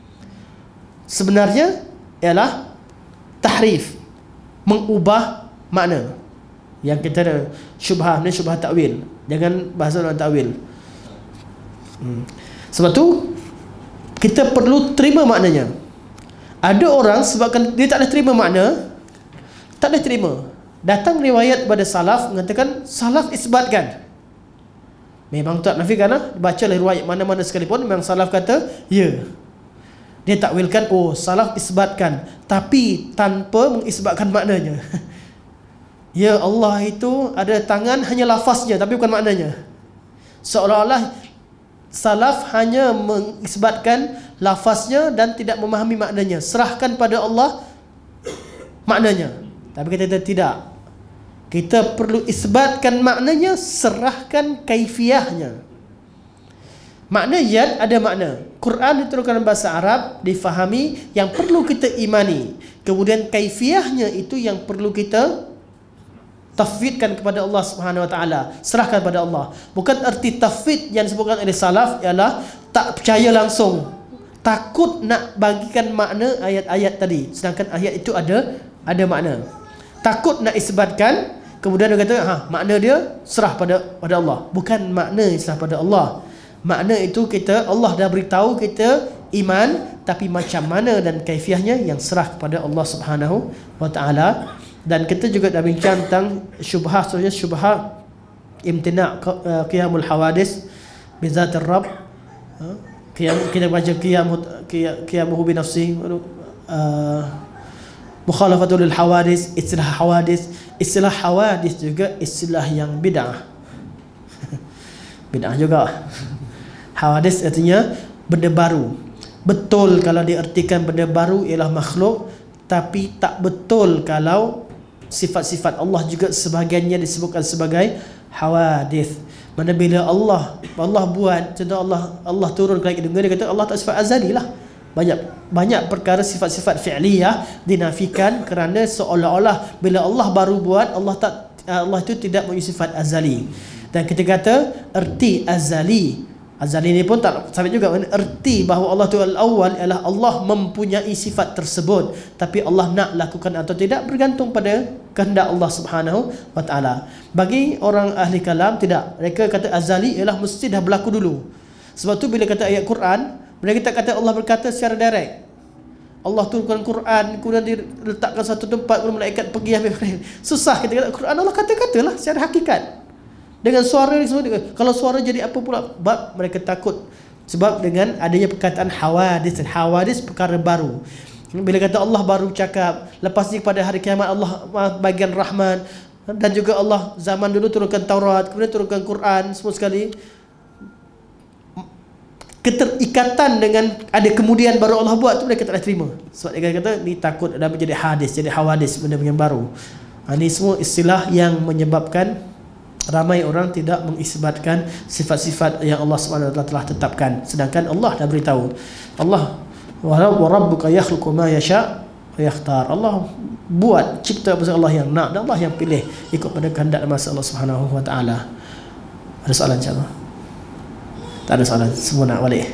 Sebenarnya ialah tahrif, mengubah makna. Yang kita ada syubhah ni, syubhah takwil. Jangan bahasa dalam takwil. Hmm. Sebab tu kita perlu terima maknanya. Ada orang sebabkan dia tak boleh terima makna, tak boleh terima. Datang riwayat pada salaf mengatakan salaf isbatkan. Memang tak nafikan lah. Bacalah riwayat mana-mana sekalipun, memang salaf kata ya. Dia takwilkan, oh salaf isbatkan, tapi tanpa mengisbatkan maknanya. Ya Allah itu ada tangan, hanya lafaznya tapi bukan maknanya. Seolah-olah salaf hanya mengisbatkan lafaznya dan tidak memahami maknanya. Serahkan pada Allah maknanya. Tapi kita tidak. Kita perlu isbatkan maknanya, serahkan kaifiyahnya. Makna yad ada makna. Quran diturunkan dalam bahasa Arab, difahami, yang perlu kita imani. Kemudian kaifiyahnya itu yang perlu kita tafwidkan kepada Allah Subhanahu Wa Taala, serahkan pada Allah. Bukan erti tafwid yang disebutkan oleh salaf ialah tak percaya langsung, takut nak bagikan makna ayat-ayat tadi, sedangkan ayat itu ada ada makna. Takut nak isbatkan, kemudian dia kata ha, makna dia serah pada pada Allah. Bukan makna serah pada Allah. Makna itu kita, Allah dah beritahu kita iman, tapi macam mana dan kaifiahnya yang serah kepada Allah Subhanahu Wa Taala. Dan kita juga dah bincang tentang syubhah, seterusnya syubhah imtina' qiyamul hawadis bi zatir rabb. Qiyam, kita baca qiyam qiyamuhu bi nafsi, uh, mukhalafatul lil hawadis, istilah hawadis. Istilah hawadis juga istilah yang bid'ah. Bid'ah juga. Hawadis artinya benda baru. Betul kalau diartikan benda baru ialah makhluk, tapi tak betul kalau sifat-sifat Allah juga sebahagiannya disebutkan sebagai hawadith. Mana bila Allah Allah buat, contoh Allah Allah turun ke langit dunia, dia kata Allah tak sifat azali lah. Banyak banyak perkara sifat-sifat fi'liyah dinafikan kerana seolah-olah bila Allah baru buat, Allah tak Allah itu tidak mempunyai sifat azali. Dan kita kata erti azali, azali ni pun tak sabit juga. Erti bahawa Allah tu al-awwal ialah Allah mempunyai sifat tersebut, tapi Allah nak lakukan atau tidak bergantung pada kehendak Allah Subhanahu Wa Taala. Bagi orang ahli kalam tidak, mereka kata azali ialah mesti dah berlaku dulu. Sebab tu bila kata ayat Quran, mereka tak kata Allah berkata secara direct. Allah turunkan Quran, kemudian diletakkan satu tempat, kemudian malaikat pergi ambil. Susah kita kata Quran Allah kata-katalah secara hakikat. Dengan suara ni semua, kalau suara jadi apa pula? Bab mereka takut sebab dengan adanya perkataan hawadis. Hawadis perkara baru. Bila kata Allah baru cakap, lepas ni pada hari kiamat Allah bagian rahman, dan juga Allah zaman dulu turunkan Taurat, kemudian turunkan Quran, semua sekali. Keterikatan dengan ada kemudian baru Allah buat tu mereka tak boleh terima. Sebab dia kata ni takut dah menjadi hadis, jadi hawadis, benda yang baru. Ini semua istilah yang menyebabkan ramai orang tidak mengisbatkan sifat-sifat yang Allah Subhanahu Wa Taala telah tetapkan, sedangkan Allah dah beritahu. Allah wa rabbuka yakhluqu ma yasha wa yakhtar. Allah buat, cipta apa Allah yang nak dan Allah yang pilih ikut pada kehendak dan masa Allah Subhanahu Wa Taala. Ada soalan insya-Allah? Tak ada soalan, semua nak balik.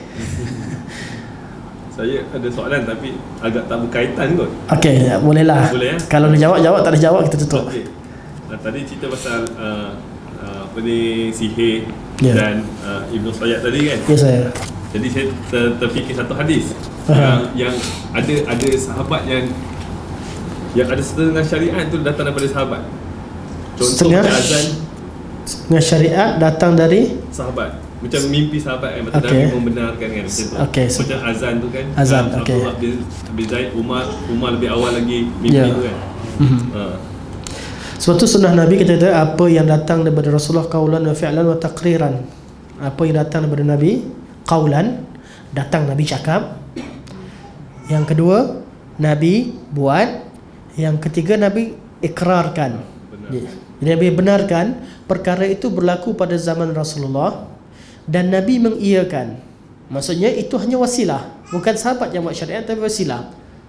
Saya ada soalan tapi agak tak berkaitan kot. Okey, ya, bolehlah. Boleh ya? Kalau dia jawab, jawab, tak ada jawab kita tutup. Okay. Nah, tadi cerita pasal uh, uh, apa ni, sihir yeah. dan uh, Ibnu Sayyad tadi kan? Ya, saya. Jadi saya ter, terfikir satu hadis uh-huh. yang, yang ada ada sahabat yang yang ada setengah syariat tu datang daripada sahabat. Contohnya azan setengah syariat datang dari sahabat. Macam mimpi sahabat kan, betul, okay. Nabi membenarkan kan macam tu. Okay. Macam azan tu kan. Azan, uh, okey. Abdullah bin, bin Zaid, Umar, Umar lebih awal lagi mimpi yeah. tu kan. Mm-hmm. Uh. Sebab tu sunnah Nabi kita kata apa yang datang daripada Rasulullah qaulan wa fi'lan wa taqriran. Apa yang datang daripada Nabi qaulan, datang Nabi cakap. Yang kedua, Nabi buat. Yang ketiga, Nabi ikrarkan. Benar. Jadi Nabi benarkan perkara itu berlaku pada zaman Rasulullah dan Nabi mengiyakan. Maksudnya itu hanya wasilah, bukan sahabat yang buat syariat, tapi wasilah.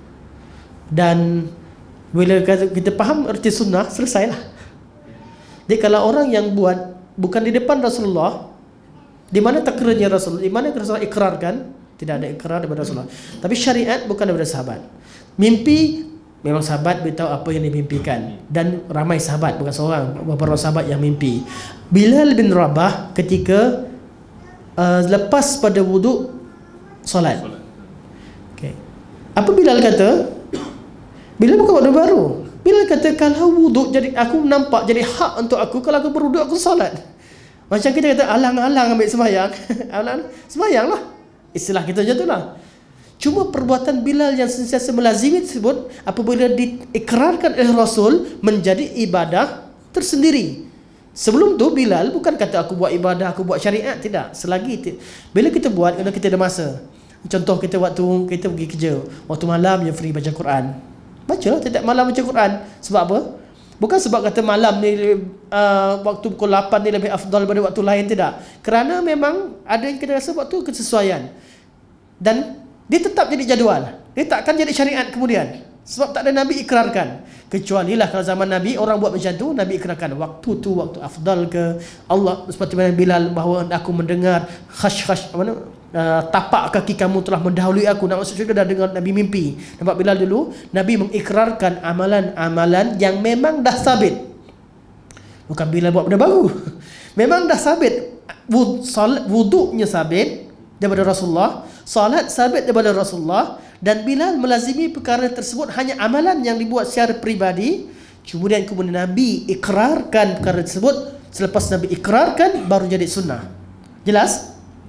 Dan bila kita faham erti sunnah, selesailah. Jadi kalau orang yang buat bukan di depan Rasulullah, di mana takrarnya Rasulullah, di mana Rasulullah ikrarkan, tidak ada ikrar daripada Rasulullah. Tapi syariat bukan daripada sahabat. Mimpi memang sahabat beritahu apa yang dimimpikan, dan ramai sahabat, bukan seorang, beberapa sahabat yang mimpi. Bilal bin Rabah ketika uh, lepas pada wuduk solat. Okay. Apa Bilal kata? Bilal bukan waktu baru. Bilal kata, kalau wuduk jadi aku nampak jadi hak untuk aku, kalau aku berwuduk aku solat. Macam kita kata alang-alang ambil sembahyang. Alang sembahyanglah. Istilah kita je tu lah. Cuma perbuatan Bilal yang sentiasa melazimi tersebut apabila diikrarkan oleh Rasul menjadi ibadah tersendiri. Sebelum tu Bilal bukan kata aku buat ibadah, aku buat syariat, tidak. Selagi bila kita buat, kalau kita ada masa. Contoh kita waktu kita pergi kerja, waktu malam yang free baca Quran. Bacalah tiap malam baca Quran. Sebab apa? Bukan sebab kata malam ni uh, waktu pukul lapan ni lebih afdal daripada waktu lain, tidak. Kerana memang ada yang kita rasa waktu kesesuaian. Dan dia tetap jadi jadual. Dia tak akan jadi syariat kemudian. Sebab tak ada Nabi ikrarkan. Kecuali lah kalau zaman Nabi orang buat macam tu, Nabi ikrarkan waktu tu waktu afdal ke Allah, seperti mana Bilal bahawa aku mendengar khash-khash mana uh, tapak kaki kamu telah mendahului aku. Nak masuk syurga dah dengar Nabi mimpi. Nampak Bilal dulu Nabi mengikrarkan amalan-amalan yang memang dah sabit. Bukan Bilal buat benda baru. Memang dah sabit. Wuduknya sabit daripada Rasulullah, salat sabit daripada Rasulullah, dan Bilal melazimi perkara tersebut hanya amalan yang dibuat secara peribadi. Kemudian kemudian Nabi ikrarkan perkara tersebut. Selepas Nabi ikrarkan baru jadi sunnah. Jelas?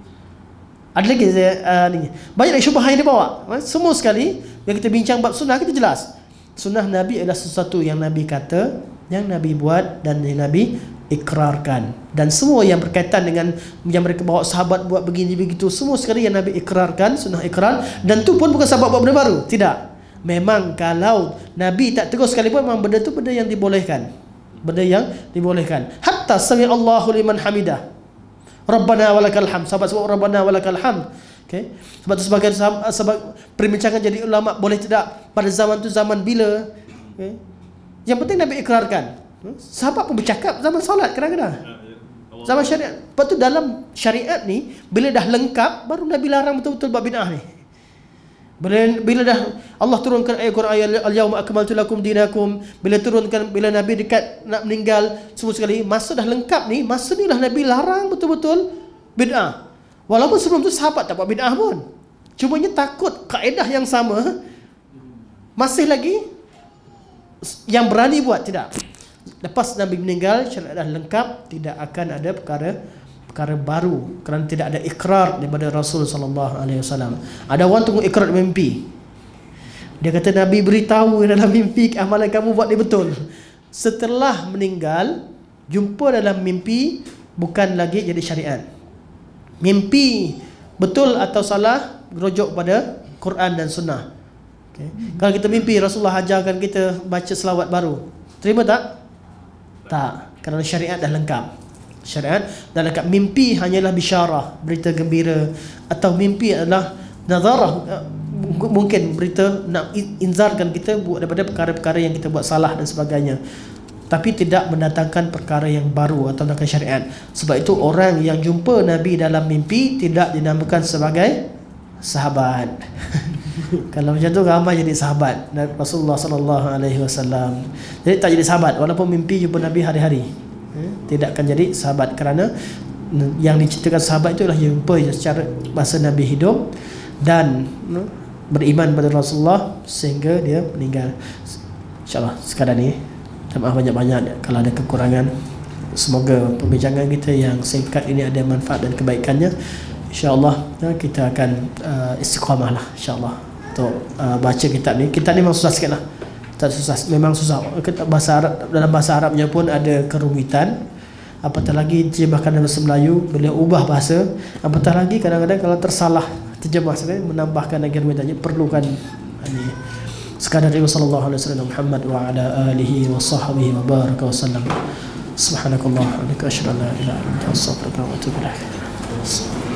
Ada lagi uh, ni. Banyak lagi syubhah yang dibawa. Semua sekali yang kita bincang bab sunnah, kita jelas. Sunnah Nabi adalah sesuatu yang Nabi kata, yang Nabi buat, dan yang Nabi ikrarkan. Dan semua yang berkaitan dengan yang mereka bawa sahabat buat begini begitu, semua sekali yang Nabi ikrarkan, sunnah ikrar. Dan tu pun bukan sahabat buat benda baru, tidak. Memang kalau Nabi tak tegur sekalipun, memang benda tu benda yang dibolehkan, benda yang dibolehkan. Hatta sami Allahu liman hamidah, Rabbana walakal hamd. Sahabat sebut Rabbana walakal hamd. Okay. Sebab tu sebagai sebab perbincangan jadi ulama, boleh tidak pada zaman tu zaman bila. Okay. Yang penting Nabi ikrarkan. Sahabat pun bercakap zaman solat kadang-kadang, zaman syariat. Lepas tu dalam syariat ni, bila dah lengkap, baru Nabi larang betul-betul bab bid'ah ni. Bila, bila dah Allah turunkan ayat Quran, al-yawma akmaltu lakum dinakum. Bila turunkan, bila Nabi dekat nak meninggal, semua sekali, masa dah lengkap ni, masa ni lah Nabi larang betul-betul bid'ah. Walaupun sebelum tu sahabat tak buat bid'ah pun, cumanya takut kaedah yang sama masih lagi yang berani buat, tidak. Lepas Nabi meninggal, syariat dah lengkap, tidak akan ada perkara perkara baru, kerana tidak ada ikrar daripada Rasul sallallahu alaihi wasallam. Ada orang tunggu ikrar mimpi. Dia kata Nabi beritahu dalam mimpi amalan kamu buat ni betul. Setelah meninggal, jumpa dalam mimpi bukan lagi jadi syariat. Mimpi betul atau salah merujuk pada Quran dan sunnah. Okay. Kalau kita mimpi Rasulullah ajarkan kita baca selawat baru, terima tak? Tak, kerana syariat dah lengkap. Syariat dah lengkap. Mimpi hanyalah bisyarah, berita gembira, atau mimpi adalah nazarah, mungkin berita nak inzarkan kita buat daripada perkara-perkara yang kita buat salah dan sebagainya. Tapi tidak mendatangkan perkara yang baru atau mendatangkan syariat. Sebab itu orang yang jumpa Nabi dalam mimpi tidak dinamakan sebagai sahabat. Kalau macam tu ramai jadi sahabat Rasulullah sallallahu alaihi wasallam. Jadi tak jadi sahabat walaupun mimpi jumpa Nabi hari-hari. Tidak akan jadi sahabat, kerana yang diceritakan sahabat itu adalah jumpa secara masa Nabi hidup dan beriman pada Rasulullah sehingga dia meninggal. InsyaAllah sekadar ni, maaf banyak-banyak kalau ada kekurangan. Semoga perbincangan kita yang singkat ini ada manfaat dan kebaikannya. InsyaAllah kita akan uh, istiqamah lah InsyaAllah untuk uh, baca kitab ni. Kitab ni memang susah sikit lah, tak susah, memang susah. Bahasa Arab, dalam bahasa Arabnya pun ada kerumitan. Apatah lagi terjemahkan dalam bahasa Melayu, beliau ubah bahasa. Apatah lagi kadang-kadang kalau tersalah terjemah, menambahkan lagi kerumitannya, perlukan Ini sekadar itu. Sallallahu alaihi wasallam Muhammad wa ala alihi wa sahbihi wa baraka wa sallam. Subhanakallah wa bihamdika asyhadu an la ilaha illa anta astaghfiruka wa atubu ilaik.